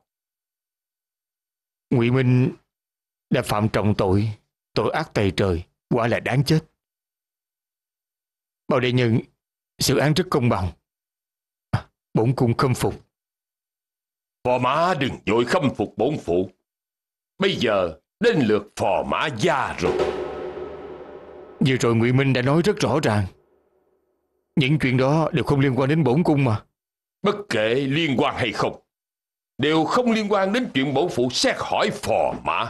Ngụy Minh đã phạm trọng tội, tội ác tày trời, quả là đáng chết. Bao đại nhân, xử án rất công bằng. Bổn cung khâm phục. Phò Mã đừng vội khâm phục bổn phụ. Bây giờ đến lượt Phò Mã Gia rồi. Vừa rồi Ngụy Minh đã nói rất rõ ràng. Những chuyện đó đều không liên quan đến bổn cung mà. Bất kể liên quan hay không, đều không liên quan đến chuyện bổn phụ xét hỏi Phò Mã.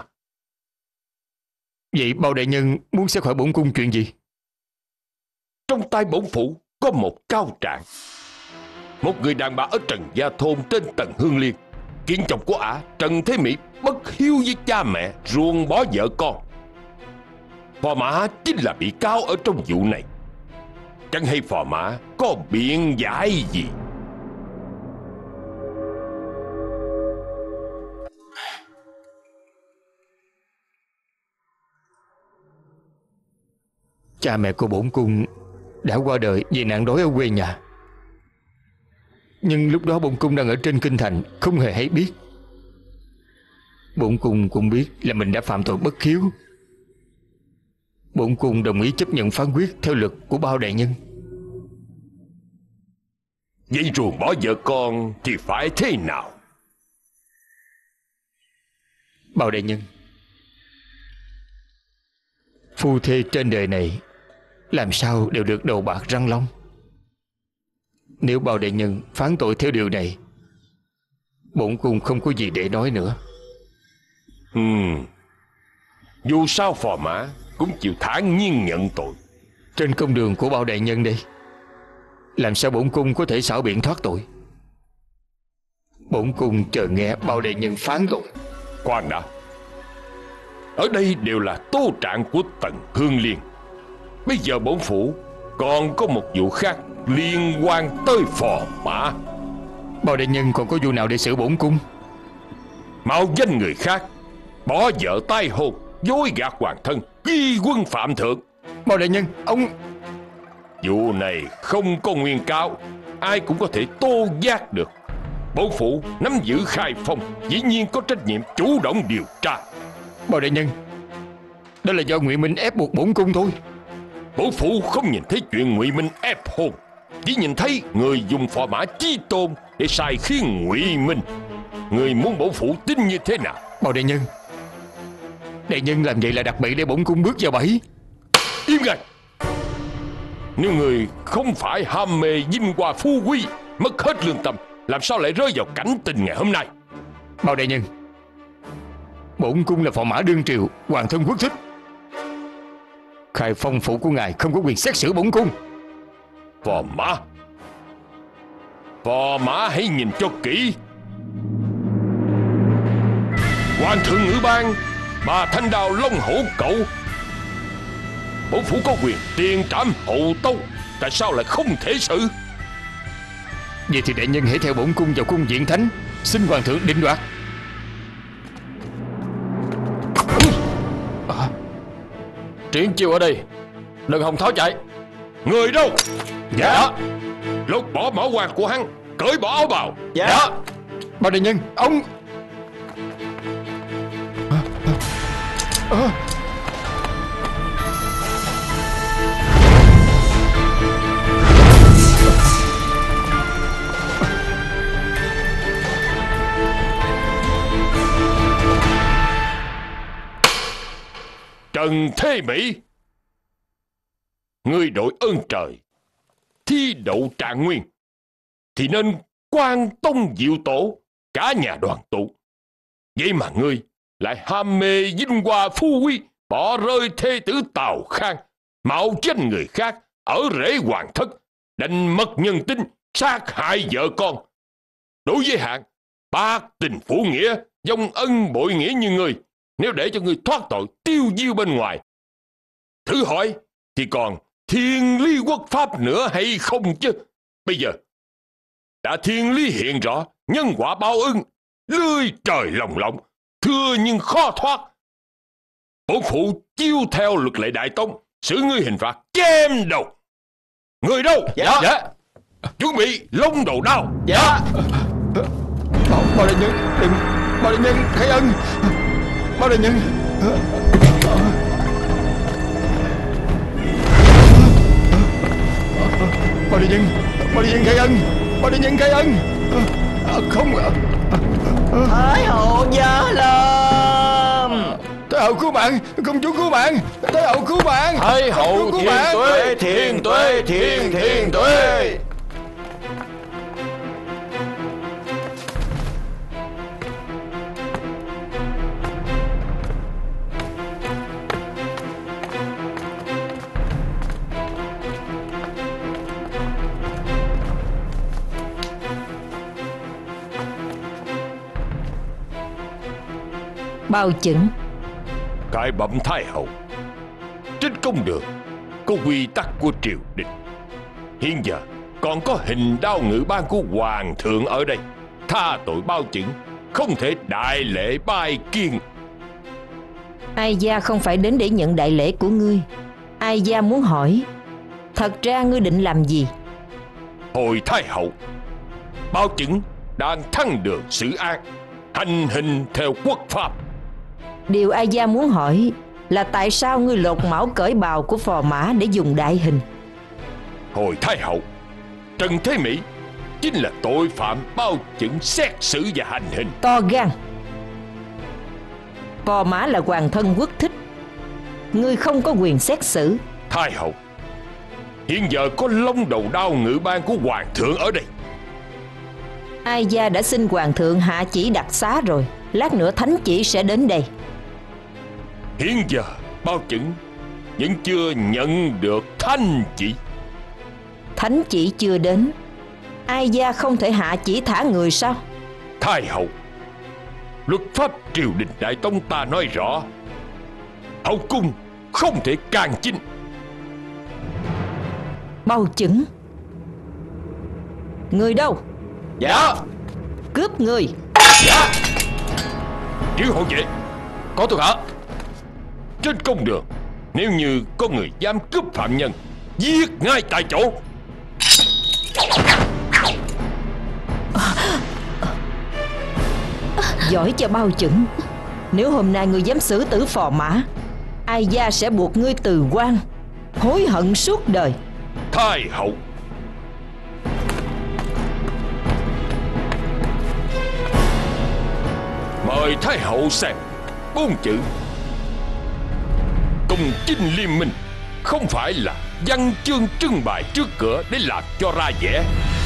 Vậy Bao đại nhân muốn xét hỏi bổn cung chuyện gì? Trong tay bổn phụ có một cáo trạng. Một người đàn bà ở Trần Gia Thôn tên Tần Hương Liên kiện chồng của ả Trần Thế Mỹ bất hiếu với cha mẹ, ruồng bỏ vợ con. Phò Mã chính là bị cáo ở trong vụ này. Chẳng hay Phò Mã có biện giải gì? Cha mẹ của bổn cung đã qua đời vì nạn đói ở quê nhà. Nhưng lúc đó bổn cung đang ở trên kinh thành, không hề hay biết. Bổn cung cũng biết là mình đã phạm tội bất hiếu. Bổn cung đồng ý chấp nhận phán quyết theo luật của Bao đại nhân. Vậy ruồng bỏ vợ con thì phải thế nào? Bao đại nhân, phu thê trên đời này làm sao đều được đầu bạc răng long. Nếu Bao đại nhân phán tội theo điều này, bổn cung không có gì để nói nữa. Hmm. Dù sao Phò Mã cũng chịu thản nhiên nhận tội. Trên công đường của Bao đại nhân đây, làm sao bổn cung có thể xảo biện thoát tội? Bổn cung chờ nghe Bao đại nhân phán tội. Khoan đã. Ở đây đều là tố trạng của Tần Hương Liên. Bây giờ bổn phủ còn có một vụ khác liên quan tới Phò Mã. Bao đại nhân còn có vụ nào để xử bổn cung? Mạo danh người khác, bỏ vợ tái hôn, dối gạt hoàng thân, ghi quân phạm thượng. Bao đại nhân, ông... Vụ này không có nguyên cáo, ai cũng có thể tố giác được. Bổn phủ nắm giữ khai phong, dĩ nhiên có trách nhiệm chủ động điều tra. Bao đại nhân, đó là do Ngụy Minh ép buộc bổn cung thôi. Bổn phủ không nhìn thấy chuyện Ngụy Minh ép hôn, chỉ nhìn thấy người dùng Phò Mã Chí Tôn để sai khiến Ngụy Minh. Người muốn bổn phủ tin như thế nào? Bao đại nhân, đại nhân làm vậy là đặc biệt để bổn cung bước vào bẫy. Im ngay! Nếu người không phải ham mê vinh hoa phú quý, mất hết lương tâm, làm sao lại rơi vào cảnh tình ngày hôm nay? Bao đại nhân, bổn cung là Phò Mã đương triều, hoàng thân quốc thích. Khai phong phủ của ngài không có quyền xét xử bổn cung. Phò Mã, Phò Mã hãy nhìn cho kỹ. Hoàng thượng ngữ ban, bà thanh đào long hổ cậu. Bổn phủ có quyền tiền trảm hậu tấu, tại sao lại không thể xử? Vậy thì đại nhân hãy theo bổn cung vào cung viện thánh, xin hoàng thượng định đoạt. À, triển chiêu ở đây, đừng hòng tháo chạy. Người đâu? Dạ. Lột bỏ mỏ quan của hắn, cởi bỏ áo bào. Dạ, dạ. Bao đại nhân, ông à, à, à. Trần Thế Mỹ, ngươi đội ơn trời thi đậu trạng nguyên thì nên quan tông diệu tổ, cả nhà đoàn tụ. Vậy mà ngươi lại ham mê vinh hoa phú quý, bỏ rơi thê tử Tào Khang, mạo danh người khác ở rễ hoàng thất, đánh mất nhân tính, sát hại vợ con. Đối với hạng bạc tình phụ nghĩa, vong ân bội nghĩa như ngươi, nếu để cho ngươi thoát tội tiêu diêu bên ngoài, thử hỏi thì còn thiên lý quốc pháp nữa hay không chứ? Bây giờ đã thiên lý hiện rõ, nhân quả báo ứng, lưới trời lồng lộng, thưa nhưng khó thoát. Bổn phụ chiêu theo luật lệ Đại Tông, xử ngươi hình phạt chém đầu. Người đâu? Dạ. Dạ. Chuẩn bị lông đầu đao. Dạ. Bao, bao đại nhân, đừng, bao đại nhân, khai ân. Bao đại nhân. Bao đại nhân, bao đại nhân khai ân, bao đại nhân khai ân. À, không. Thái hậu giá lâm. Thái hậu cứu mạng, công chúa cứu mạng, Thái hậu cứu mạng. Thái hậu thiên tuế, thiên tuế, thiên thiên tuế. Bao Chững. Cải bẩm Thái hậu, trên công đường có quy tắc của triều đình. Hiện giờ còn có hình đao ngự ban của hoàng thượng ở đây, tha tội Bao Chững không thể đại lễ拜kiên. Ai gia không phải đến để nhận đại lễ của ngươi. Ai gia muốn hỏi, thật ra ngươi định làm gì? Hồi Thái hậu, Bao Chững đang thăng đường xử án, hành hình theo quốc pháp. Điều ai gia muốn hỏi là tại sao ngươi lột mão cởi bào của phò mã để dùng đại hình? Hồi Thái hậu, Trần Thế Mỹ chính là tội phạm Bao Chững xét xử và hành hình. To gan! Phò mã là hoàng thân quốc thích, ngươi không có quyền xét xử. Thái hậu, hiện giờ có long đầu đao ngự ban của hoàng thượng ở đây. Ai gia đã xin hoàng thượng hạ chỉ đặc xá rồi, lát nữa thánh chỉ sẽ đến đây. Hiện giờ Bao Chững vẫn chưa nhận được thánh chỉ. Thánh chỉ chưa đến, ai gia không thể hạ chỉ thả người sao? Thái hậu, luật pháp triều đình Đại Tông ta nói rõ, hậu cung không thể can chinh. Bao Chững, người đâu? Dạ. Cướp người. Dạ. Triệu hộ vệ. Có thuộc hạ. Trên công đường, nếu như có người dám cướp phạm nhân, giết ngay tại chỗ. Giỏi cho Bao Chững. Nếu hôm nay ngươi dám xử tử phò mã, ai gia sẽ buộc ngươi từ quan, hối hận suốt đời. Thái hậu, mời Thái hậu xem bốn chữ công chinh liêm minh, không phải là văn chương trưng bày trước cửa để làm cho ra vẻ.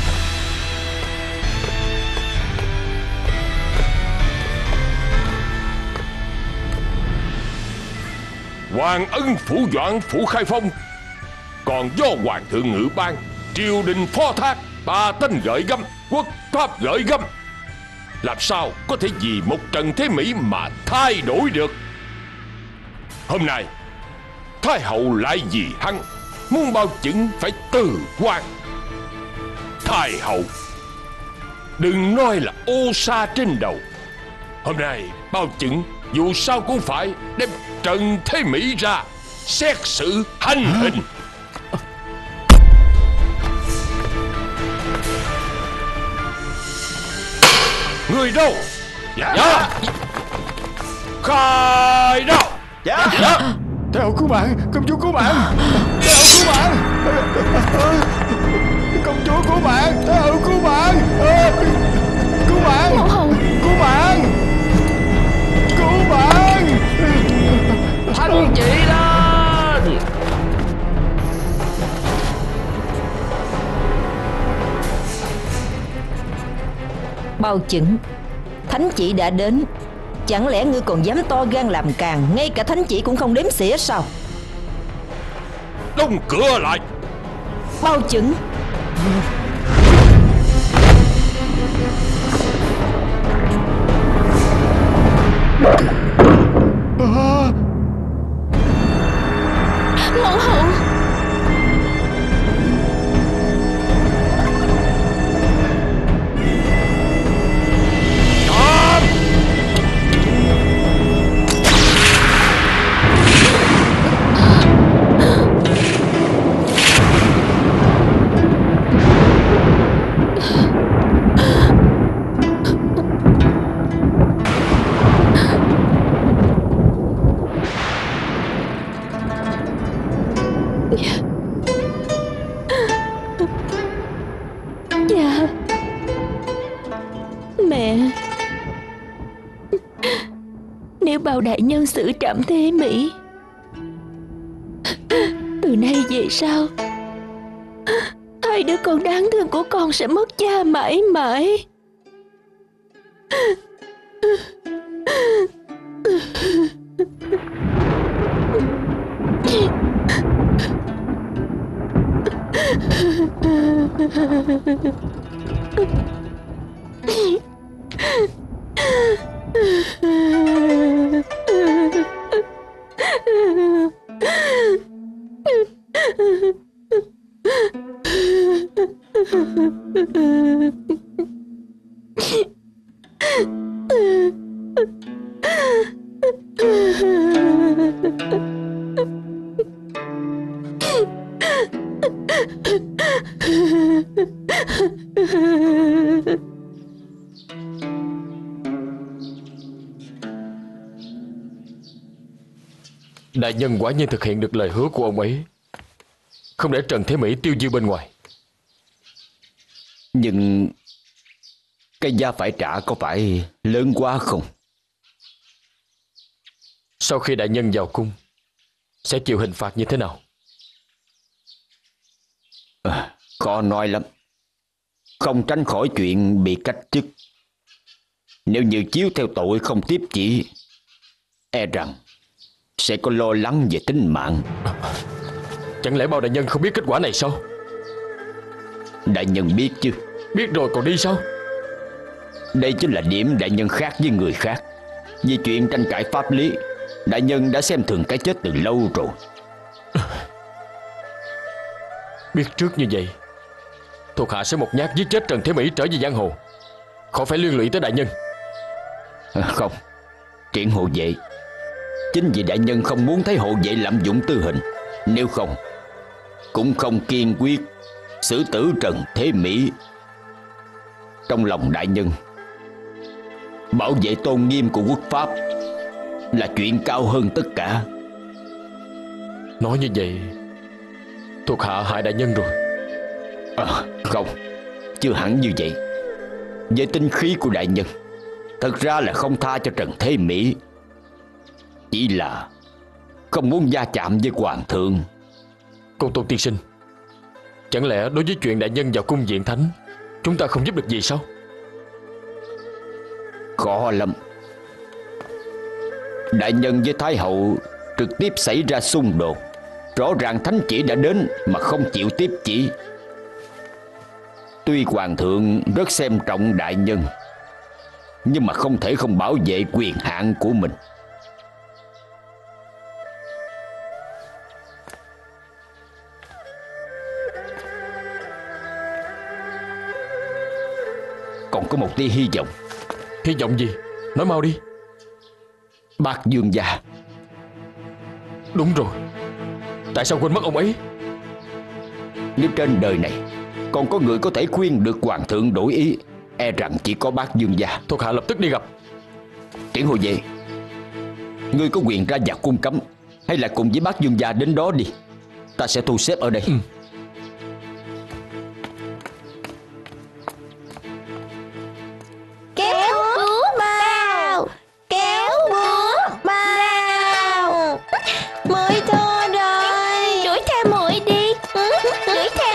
Hoàng ân phủ doãn phủ Khai Phong, còn do hoàng thượng ngự ban, triều đình phó thác, ba tên gửi gắm, quốc pháp gửi gắm, làm sao có thể vì một Trần Thế Mỹ mà thay đổi được. Hôm nay Thái hậu lại vì hắn muốn Bao Chững phải từ quan. Thái hậu, đừng nói là ô sa trên đầu. Hôm nay Bao Chững dù sao cũng phải đem Trần Thế Mỹ ra xét xử hành hình. người đâu. Dạ, dạ. Khai đâu. Dạ, dạ. Thái hậu cứu mạng, công chúa cứu mạng. Thái hậu cứu mạng. Công chúa cứu mạng, Thái hậu cứu mạng. Cứu mạng. Mẫu hậu. Cứu mạng. Cứu mạng. Thanh chị lên. Bao chừng, thánh chỉ đã đến. Chẳng lẽ ngươi còn dám to gan làm càn, ngay cả thánh chỉ cũng không đếm xỉa sao? Đóng cửa lại. Bao chừng. Mẫu hậu. Dạ. Mẹ, nếu Bao đại nhân xử trẫm thế mỹ, từ nay về sau hai đứa con đáng thương của con sẽ mất cha mãi mãi. Đại nhân quả nhiên thực hiện được lời hứa của ông ấy, không để Trần Thế Mỹ tiêu diêu bên ngoài. Nhưng cái giá phải trả có phải lớn quá không? Sau khi đại nhân vào cung, sẽ chịu hình phạt như thế nào? À, khó nói lắm. Không tránh khỏi chuyện bị cách chức. Nếu như chiếu theo tội không tiếp chỉ, e rằng sẽ có lo lắng về tính mạng. Chẳng lẽ Bao đại nhân không biết kết quả này sao? Đại nhân biết chứ. Biết rồi còn đi sao? Đây chính là điểm đại nhân khác với người khác. Vì chuyện tranh cãi pháp lý, đại nhân đã xem thường cái chết từ lâu rồi. Biết trước như vậy, thuộc hạ sẽ một nhát giết chết Trần Thế Mỹ trở về giang hồ, khỏi phải liên lụy tới đại nhân. À, không, chuyện hộ vệ, chính vì đại nhân không muốn thấy hộ vệ lạm dụng tư hình. Nếu không, cũng không kiên quyết xử tử Trần Thế Mỹ. Trong lòng đại nhân, bảo vệ tôn nghiêm của quốc pháp là chuyện cao hơn tất cả. Nói như vậy, thuộc hạ hại đại nhân rồi. À, không, chưa hẳn như vậy. Với tinh khí của đại nhân, thật ra là không tha cho Trần Thế Mỹ, chỉ là không muốn va chạm với hoàng thượng. Công tôn tiên sinh, chẳng lẽ đối với chuyện đại nhân vào cung diện thánh, chúng ta không giúp được gì sao? Khó lắm. Đại nhân với Thái hậu trực tiếp xảy ra xung đột. Rõ ràng thánh chỉ đã đến mà không chịu tiếp chỉ. Tuy hoàng thượng rất xem trọng đại nhân, nhưng mà không thể không bảo vệ quyền hạn của mình. Còn có một tia hy vọng. Hy vọng gì? Nói mau đi. Bác Dương gia. Đúng rồi, tại sao quên mất ông ấy? Nếu trên đời này còn có người có thể khuyên được hoàng thượng đổi ý, e rằng chỉ có bác Dương gia. Thuộc hạ lập tức đi gặp. Triển Hộ Vệ, ngươi có quyền ra vào cung cấm, hay là cùng với bác Dương gia đến đó đi. Ta sẽ thu xếp ở đây. Ừ. Kéo búa bao, kéo búa bao. Muội thua rồi. Đuổi theo muội đi. Đuổi theo.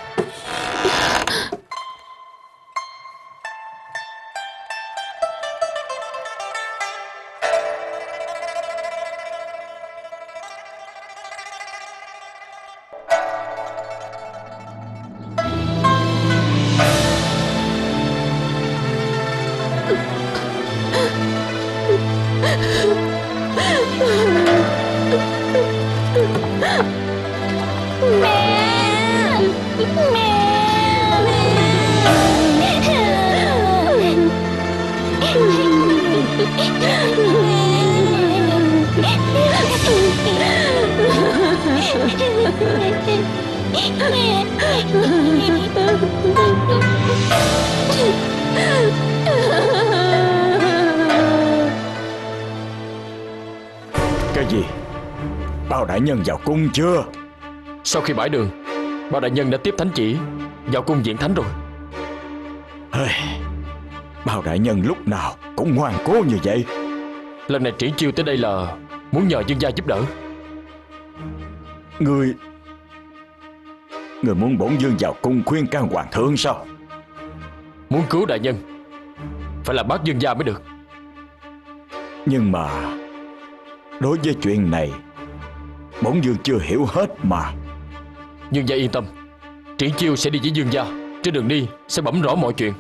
Cái gì? Bao đại nhân vào cung chưa? Sau khi bãi đường, Bao đại nhân đã tiếp thánh chỉ vào cung diện thánh rồi. Hey, Bao đại nhân lúc nào cũng ngoan cố như vậy. Lần này Triển Chiêu tới đây là muốn nhờ Dương gia giúp đỡ. Người Người muốn bổn vương vào cung khuyên can hoàng thượng sao? Muốn cứu đại nhân phải là bác Dương gia mới được. Nhưng mà đối với chuyện này, bổn vương chưa hiểu hết mà. Dương gia yên tâm, Triển Chiêu sẽ đi với Dương gia. Trên đường đi sẽ bẩm rõ mọi chuyện.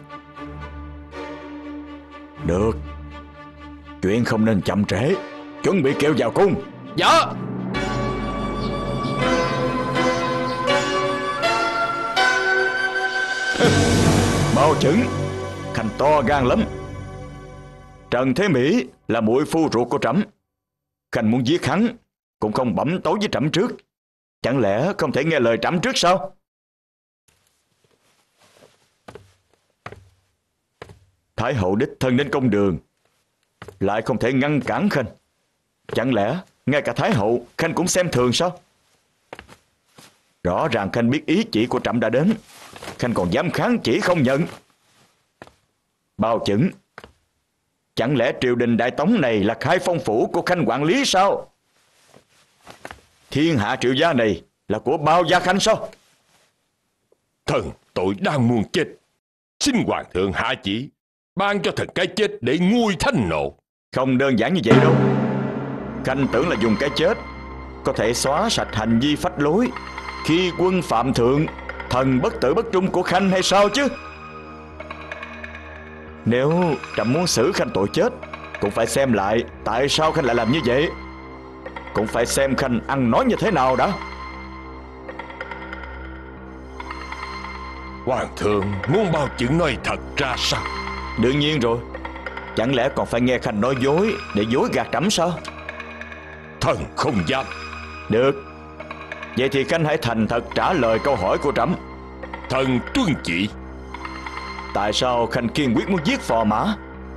Được, chuyện không nên chậm trễ. Chuẩn bị kêu vào cung. Dạ. Bao chứng Khanh to gan lắm. Trần Thế Mỹ là muội phu ruột của trẫm. Khanh muốn giết hắn cũng không bẩm tấu với trẫm trước. Chẳng lẽ không thể nghe lời trẫm trước sao? Thái hậu đích thân đến công đường, lại không thể ngăn cản Khanh. Chẳng lẽ ngay cả Thái hậu Khanh cũng xem thường sao? Rõ ràng Khanh biết ý chỉ của trẫm đã đến, Khanh còn dám kháng chỉ không nhận. Bao chứng, chẳng lẽ triều đình Đại Tống này là Khai Phong phủ của Khanh quản lý sao? Thiên hạ triệu gia này là của Bao gia Khanh sao? Thần tội đang muôn chết, xin hoàng thượng hạ chỉ ban cho thần cái chết để nguôi thanh nộ. Không đơn giản như vậy đâu. Khanh tưởng là dùng cái chết có thể xóa sạch hành vi phách lối khi quân phạm thượng, thần bất tử bất trung của Khanh hay sao chứ? Nếu trẫm muốn xử Khanh tội chết, cũng phải xem lại tại sao Khanh lại làm như vậy. Cũng phải xem Khanh ăn nói như thế nào đã. Hoàng thượng muốn Bao Chứng nói thật ra sao? Đương nhiên rồi. Chẳng lẽ còn phải nghe Khanh nói dối để dối gạt trẫm sao? Thần không dám. Được, vậy thì Khanh hãy thành thật trả lời câu hỏi của trẫm. Thần tuân chỉ. Tại sao Khanh kiên quyết muốn giết Phò Mã?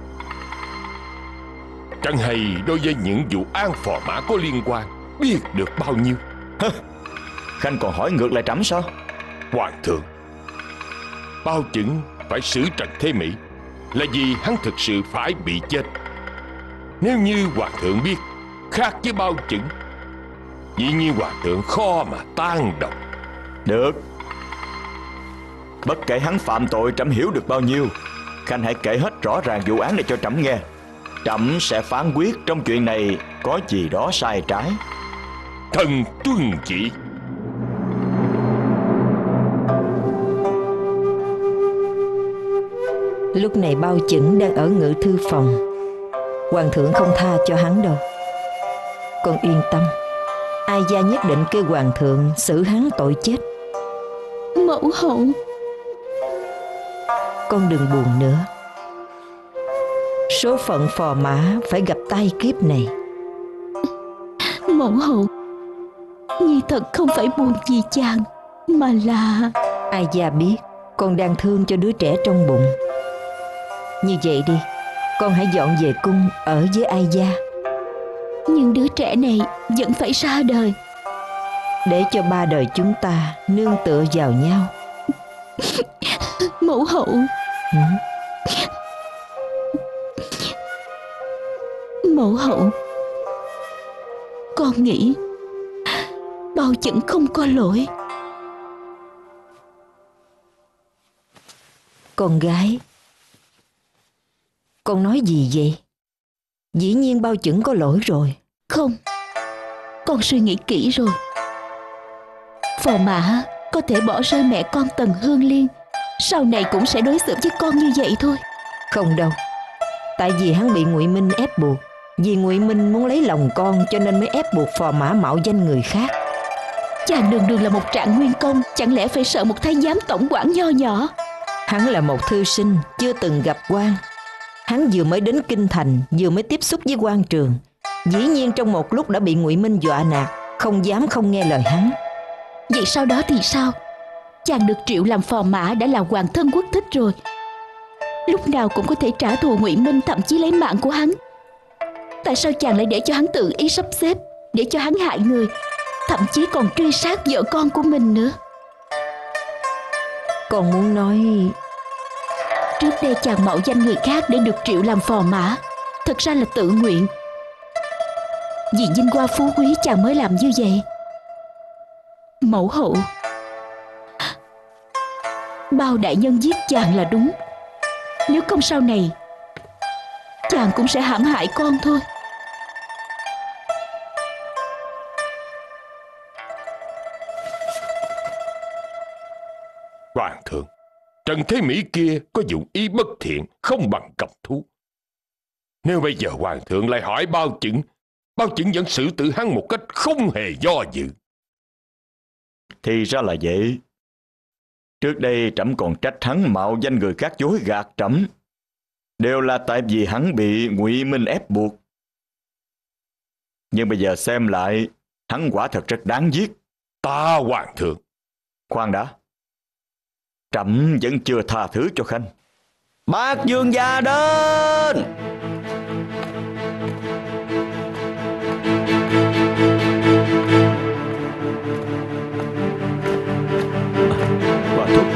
Chẳng hay đối với những vụ án Phò Mã có liên quan biết được bao nhiêu. Hơ, Khanh còn hỏi ngược lại trẫm sao? Hoàng thượng, Bao Chứng phải xử Trần Thế Mỹ là vì hắn thực sự phải bị chết. Nếu như hoàng thượng biết khác với Bao Chứng, dĩ nhiên hoàng thượng khó mà tan động. Được, bất kể hắn phạm tội trẫm hiểu được bao nhiêu, Khanh hãy kể hết rõ ràng vụ án này cho trẫm nghe. Trẫm sẽ phán quyết trong chuyện này có gì đó sai trái. Thần tuân chỉ. Lúc này Bao Chững đang ở ngự thư phòng. Hoàng thượng không tha cho hắn đâu. Con yên tâm, Ai gia nhất định kêu hoàng thượng xử hắn tội chết. Mẫu hậu, con đừng buồn nữa. Số phận Phò Mã phải gặp tai kiếp này. Mẫu hậu, Nhi thật không phải buồn vì chàng, mà là... Ai gia biết con đang thương cho đứa trẻ trong bụng. Như vậy đi, con hãy dọn về cung ở với Ai Gia. Nhưng đứa trẻ này vẫn phải ra đời. Để cho ba đời chúng ta nương tựa vào nhau. Mẫu hậu. Ừ. Mẫu hậu, con nghĩ Bao Chẩn không có lỗi. Con gái, con nói gì vậy? Dĩ nhiên Bao Chẩn có lỗi rồi. Không, con suy nghĩ kỹ rồi. Phò Mã có thể bỏ rơi mẹ con Tần Hương Liên, sau này cũng sẽ đối xử với con như vậy thôi. Không đâu. Tại vì hắn bị Ngụy Minh ép buộc. Vì Ngụy Minh muốn lấy lòng con cho nên mới ép buộc Phò Mã mạo danh người khác. Chàng đường đường là một trạng nguyên công, chẳng lẽ phải sợ một thái giám tổng quản nho nhỏ? Hắn là một thư sinh chưa từng gặp quan. Hắn vừa mới đến kinh thành, vừa mới tiếp xúc với quan trường. Dĩ nhiên trong một lúc đã bị Ngụy Minh dọa nạt, không dám không nghe lời hắn. Vậy sau đó thì sao? Chàng được triệu làm phò mã đã là hoàng thân quốc thích rồi, lúc nào cũng có thể trả thù Ngụy Minh, thậm chí lấy mạng của hắn. Tại sao chàng lại để cho hắn tự ý sắp xếp, để cho hắn hại người, thậm chí còn truy sát vợ con của mình nữa? Con muốn nói... Trước đây chàng mạo danh người khác để được triệu làm phò mã, thật ra là tự nguyện. Vì vinh hoa phú quý chàng mới làm như vậy. Mẫu hậu, Bao đại nhân giết chàng là đúng. Nếu không sau này chàng cũng sẽ hãm hại con thôi. Hoàng thượng, Trần Thế Mỹ kia có dụng ý bất thiện, không bằng cầm thú. Nếu bây giờ hoàng thượng lại hỏi Bao Chẩn, Bao Chẩn vẫn xử tử hắn một cách không hề do dự. Thì ra là vậy. Trước đây trẫm còn trách hắn mạo danh người khác dối gạt trẫm, đều là tại vì hắn bị Ngụy Minh ép buộc. Nhưng bây giờ xem lại, hắn quả thật rất đáng giết. Ta hoàng thượng. Khoan đã, trẫm vẫn chưa tha thứ cho Khanh. Bác vương gia đến. Hoàng thúc.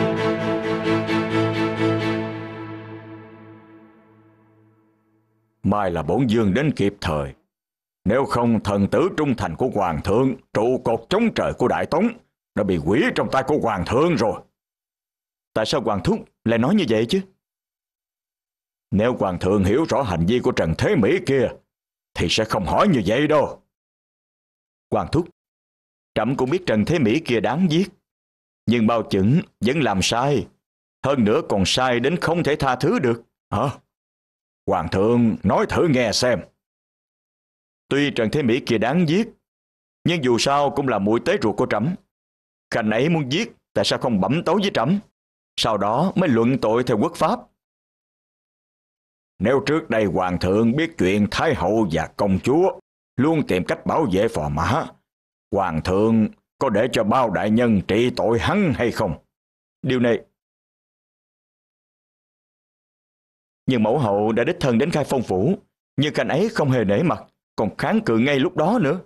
Mai là bổn vương đến kịp thời. Nếu không, thần tử trung thành của hoàng thượng, trụ cột chống trời của Đại Tống, đã bị hủy trong tay của hoàng thượng rồi. Tại sao hoàng thúc lại nói như vậy chứ? Nếu hoàng thượng hiểu rõ hành vi của Trần Thế Mỹ kia, thì sẽ không hỏi như vậy đâu. Hoàng thúc, trẫm cũng biết Trần Thế Mỹ kia đáng giết, nhưng Bao Chẩn vẫn làm sai, hơn nữa còn sai đến không thể tha thứ được. Hả? Hoàng thượng nói thử nghe xem. Tuy Trần Thế Mỹ kia đáng giết, nhưng dù sao cũng là muội tế ruột của trẫm. Khanh ấy muốn giết, tại sao không bẩm tấu với trẫm, sau đó mới luận tội theo quốc pháp? Nếu trước đây hoàng thượng biết chuyện Thái hậu và công chúa luôn tìm cách bảo vệ phò mã, hoàng thượng có để cho Bao đại nhân trị tội hắn hay không? Điều này... Nhưng mẫu hậu đã đích thân đến Khai Phong phủ, nhưng Khanh ấy không hề nể mặt, còn kháng cự ngay lúc đó nữa.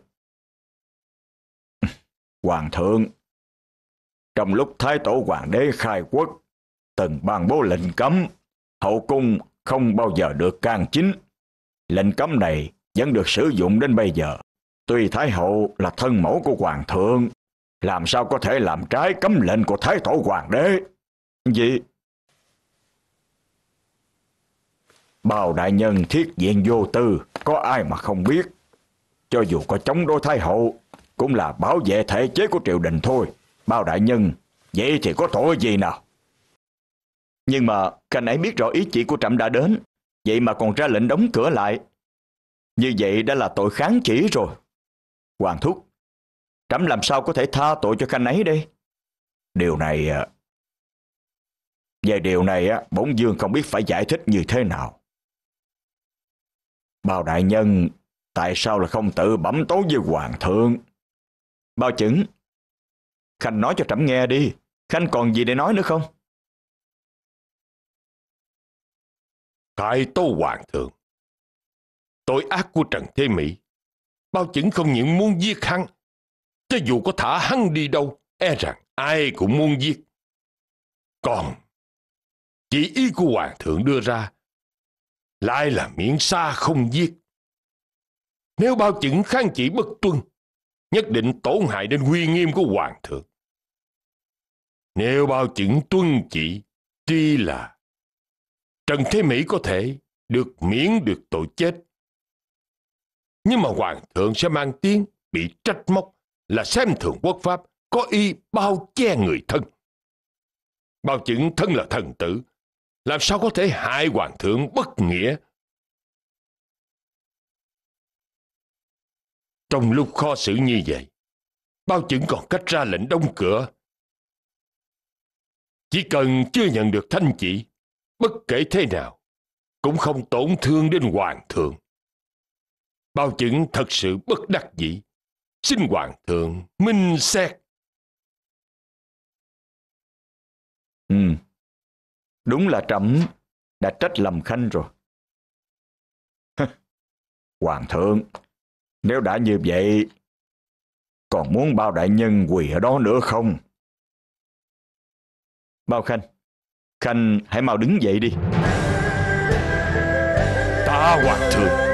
Hoàng thượng, trong lúc Thái tổ hoàng đế khai quốc, từng ban bố lệnh cấm, hậu cung không bao giờ được can chính. Lệnh cấm này vẫn được sử dụng đến bây giờ. Tuy Thái hậu là thân mẫu của hoàng thượng, làm sao có thể làm trái cấm lệnh của Thái tổ hoàng đế? Gì? Bao đại nhân thiết diện vô tư, có ai mà không biết. Cho dù có chống đối Thái hậu, cũng là bảo vệ thể chế của triều đình thôi. Bao đại nhân, vậy thì có tội gì nào? Nhưng mà Khanh ấy biết rõ ý chỉ của trẫm đã đến, vậy mà còn ra lệnh đóng cửa lại. Như vậy đã là tội kháng chỉ rồi. Hoàng thúc, trẫm làm sao có thể tha tội cho Khanh ấy đây? Điều này... Về điều này, bổn vương không biết phải giải thích như thế nào. Bao đại nhân, tại sao là không tự bẩm tấu với hoàng thượng? Bao Chẩn, Khanh nói cho trẫm nghe đi. Khanh còn gì để nói nữa không? Tại tố hoàng thượng, tội ác của Trần Thế Mỹ, bao chừng không những muốn giết hắn, cho dù có thả hắn đi đâu, e rằng ai cũng muốn giết. Còn chỉ ý của hoàng thượng đưa ra lại là miễn xa không giết. Nếu bao chừng kháng chỉ bất tuân, nhất định tổn hại đến uy nghiêm của hoàng thượng. Nếu bao chừng tuân chỉ, tuy là Trần Thế Mỹ có thể được miễn được tội chết, nhưng mà hoàng thượng sẽ mang tiếng bị trách móc là xem thường quốc pháp, có ý bao che người thân. Bao chừng thân là thần tử, làm sao có thể hại hoàng thượng bất nghĩa. Trong lúc khó xử như vậy, bao chừng còn cách ra lệnh đóng cửa. Chỉ cần chưa nhận được thanh chỉ, bất kể thế nào, cũng không tổn thương đến hoàng thượng. Bao chừng thật sự bất đắc dĩ, xin hoàng thượng minh xét. Ừ, đúng là trẫm đã trách lầm Khanh rồi. Hoàng thượng, nếu đã như vậy, còn muốn bao đại nhân quỳ ở đó nữa không? Bao Khanh, Khanh hãy mau đứng dậy đi. Ta hoàng thượng.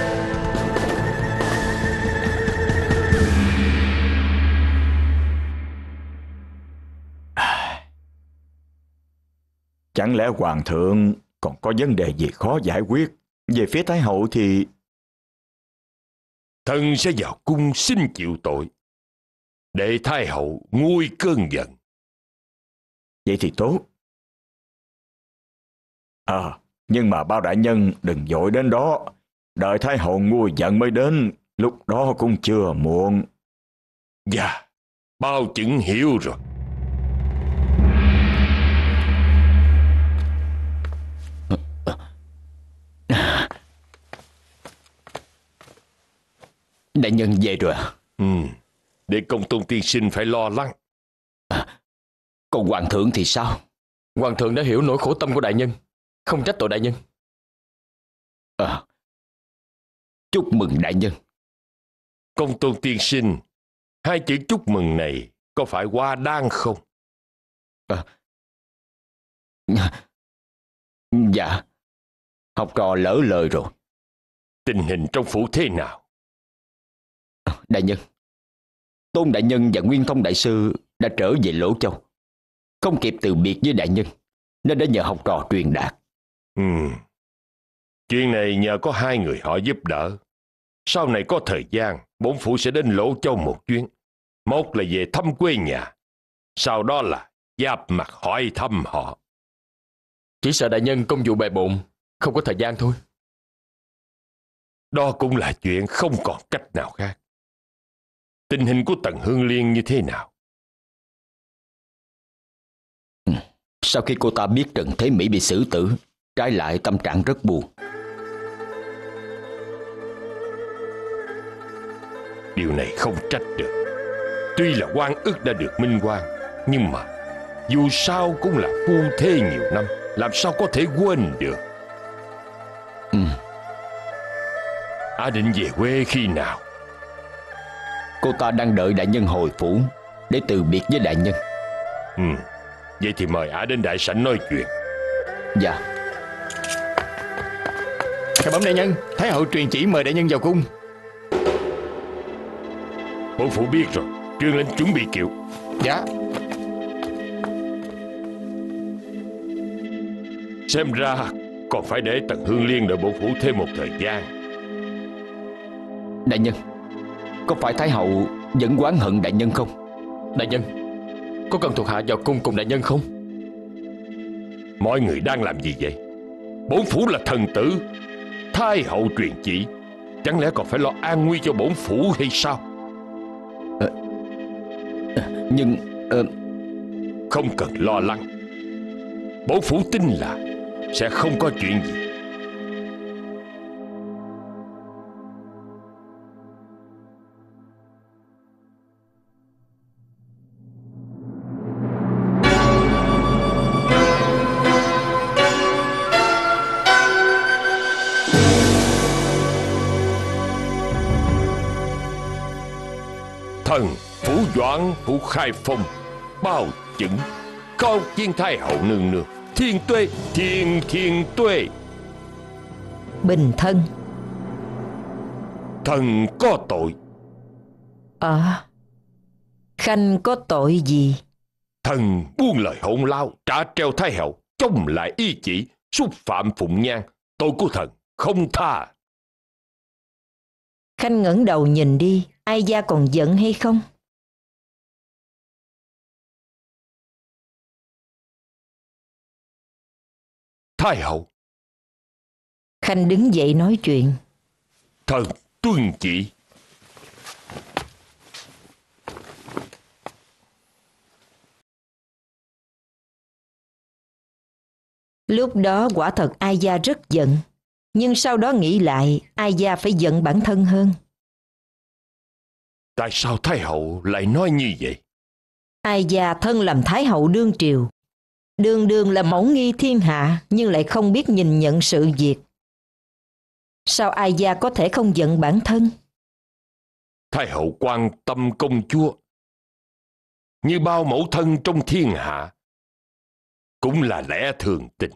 Chẳng lẽ hoàng thượng còn có vấn đề gì khó giải quyết? Về phía Thái hậu thì... Thần sẽ vào cung xin chịu tội, để Thái hậu nguôi cơn giận. Vậy thì tốt. À, nhưng mà bao đại nhân đừng vội đến đó. Đợi Thái hậu nguôi giận mới đến, lúc đó cũng chưa muộn. Dạ, bao chừng hiểu rồi. Đại nhân về rồi à? Ừ, để Công Tôn tiên sinh phải lo lắng. À, còn hoàng thượng thì sao? Hoàng thượng đã hiểu nỗi khổ tâm của đại nhân, không trách tội đại nhân. À, chúc mừng đại nhân. Công Tôn tiên sinh, hai chữ chúc mừng này có phải quá đáng không? À, dạ, học trò lỡ lời rồi. Tình hình trong phủ thế nào? Đại nhân, Tôn đại nhân và Nguyên Thông đại sư đã trở về Lỗ Châu, không kịp từ biệt với đại nhân nên đã nhờ học trò truyền đạt. Ừ, chuyện này nhờ có hai người họ giúp đỡ. Sau này có thời gian, bổn phủ sẽ đến Lỗ Châu một chuyến. Một là về thăm quê nhà, sau đó là giáp mặt hỏi thăm họ. Chỉ sợ đại nhân công vụ bề bộn, không có thời gian thôi. Đó cũng là chuyện không còn cách nào khác. Tình hình của Tần Hương Liên như thế nào? Ừ. Sau khi cô ta biết Trần Thế Mỹ bị xử tử, trái lại tâm trạng rất buồn. Điều này không trách được. Tuy là oan ức đã được minh oan, nhưng mà dù sao cũng là phu thê nhiều năm, làm sao có thể quên được. Ừ. Á định về quê khi nào? Cô ta đang đợi đại nhân hồi phủ để từ biệt với đại nhân. Ừ, vậy thì mời Ả đến đại sảnh nói chuyện. Dạ. Khải bẩm đại nhân, Thái hậu truyền chỉ mời đại nhân vào cung. Bổn phủ biết rồi, truyền lệnh chuẩn bị kiệu. Dạ. Xem ra còn phải để Tần Hương Liên đợi bổn phủ thêm một thời gian. Đại nhân, có phải Thái hậu vẫn oán hận đại nhân không? Đại nhân, có cần thuộc hạ vào cung cùng đại nhân không? Mọi người đang làm gì vậy? Bổn phủ là thần tử, Thái hậu truyền chỉ, chẳng lẽ còn phải lo an nguy cho bổn phủ hay sao? À, nhưng à... Không cần lo lắng. Bổn phủ tin là sẽ không có chuyện gì. Thần phủ doãn phủ Khai Phong bao chứng cao kiên thái hậu nương nương, thiên tuế, thiên thiên tuế. Bình thân. Thần có tội. À, Khanh có tội gì? Thần buông lời hỗn láo, trả treo thái hậu, chống lại ý chỉ, xúc phạm Phụng Nhan, tội của thần không tha. Khanh ngẩng đầu nhìn đi, Ai Gia còn giận hay không? Thái hậu. Khanh đứng dậy nói chuyện. Thần tuân chỉ. Lúc đó quả thật Ai Gia rất giận, nhưng sau đó nghĩ lại, Ai Gia phải giận bản thân hơn. Tại sao thái hậu lại nói như vậy? Ai Gia thân làm thái hậu đương triều, đường đường là mẫu nghi thiên hạ, nhưng lại không biết nhìn nhận sự việc. Sao Ai Gia có thể không giận bản thân? Thái hậu quan tâm công chúa như bao mẫu thân trong thiên hạ, cũng là lẽ thường tình.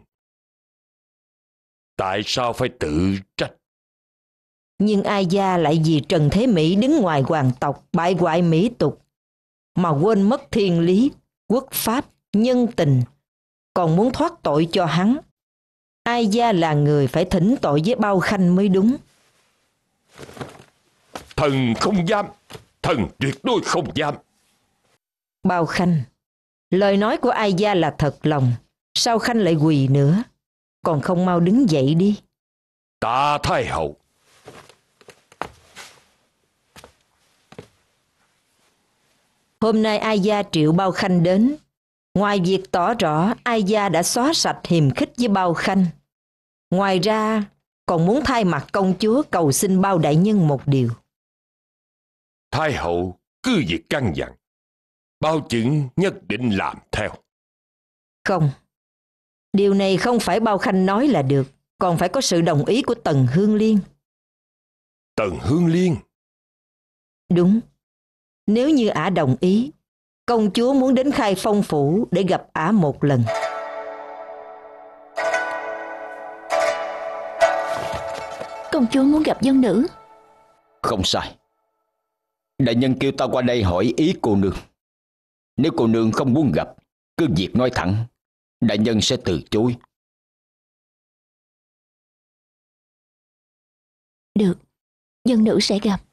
Tại sao phải tự trách? Nhưng Ai Gia lại vì Trần Thế Mỹ đứng ngoài hoàng tộc, bại hoại mỹ tục, mà quên mất thiên lý, quốc pháp, nhân tình, còn muốn thoát tội cho hắn. Ai Gia là người phải thỉnh tội với Bao Khanh mới đúng. Thần không dám, thần tuyệt đối không dám. Bao Khanh, lời nói của Ai Gia là thật lòng, sao Khanh lại quỳ nữa? Còn không mau đứng dậy đi. Tạ thái hậu. Hôm nay Ai Gia triệu Bao Khanh đến, ngoài việc tỏ rõ Ai Gia đã xóa sạch hiềm khích với Bao Khanh, ngoài ra còn muốn thay mặt công chúa cầu xin Bao đại nhân một điều. Thái hậu cứ việc căn dặn, Bao chứng nhất định làm theo. Không, điều này không phải Bao Khanh nói là được, còn phải có sự đồng ý của Tần Hương Liên. Tần Hương Liên? Đúng. Nếu như ả đồng ý, công chúa muốn đến Khai Phong phủ để gặp ả một lần. Công chúa muốn gặp dân nữ. Không sai. Đại nhân kêu ta qua đây hỏi ý cô nương. Nếu cô nương không muốn gặp, cứ việc nói thẳng, đại nhân sẽ từ chối. Được, dân nữ sẽ gặp.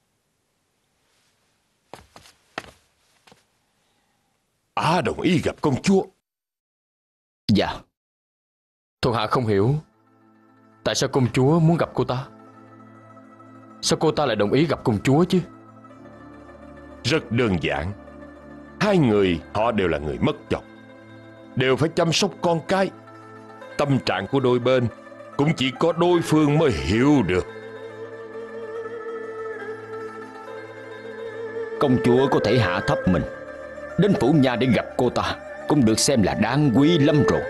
À, đồng ý gặp công chúa. Dạ. Thuộc hạ không hiểu tại sao công chúa muốn gặp cô ta. Sao cô ta lại đồng ý gặp công chúa chứ? Rất đơn giản. Hai người họ đều là người mất chồng, đều phải chăm sóc con cái. Tâm trạng của đôi bên cũng chỉ có đối phương mới hiểu được. Công chúa có thể hạ thấp mình đến phủ nhà để gặp cô ta, cũng được xem là đáng quý lắm rồi.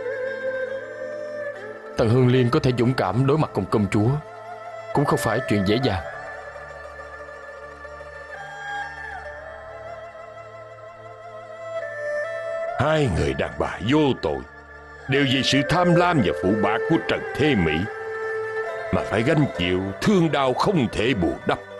Tần Hương Liên có thể dũng cảm đối mặt cùng công chúa cũng không phải chuyện dễ dàng. Hai người đàn bà vô tội, đều vì sự tham lam và phụ bạc của Trần Thế Mỹ mà phải gánh chịu thương đau không thể bù đắp.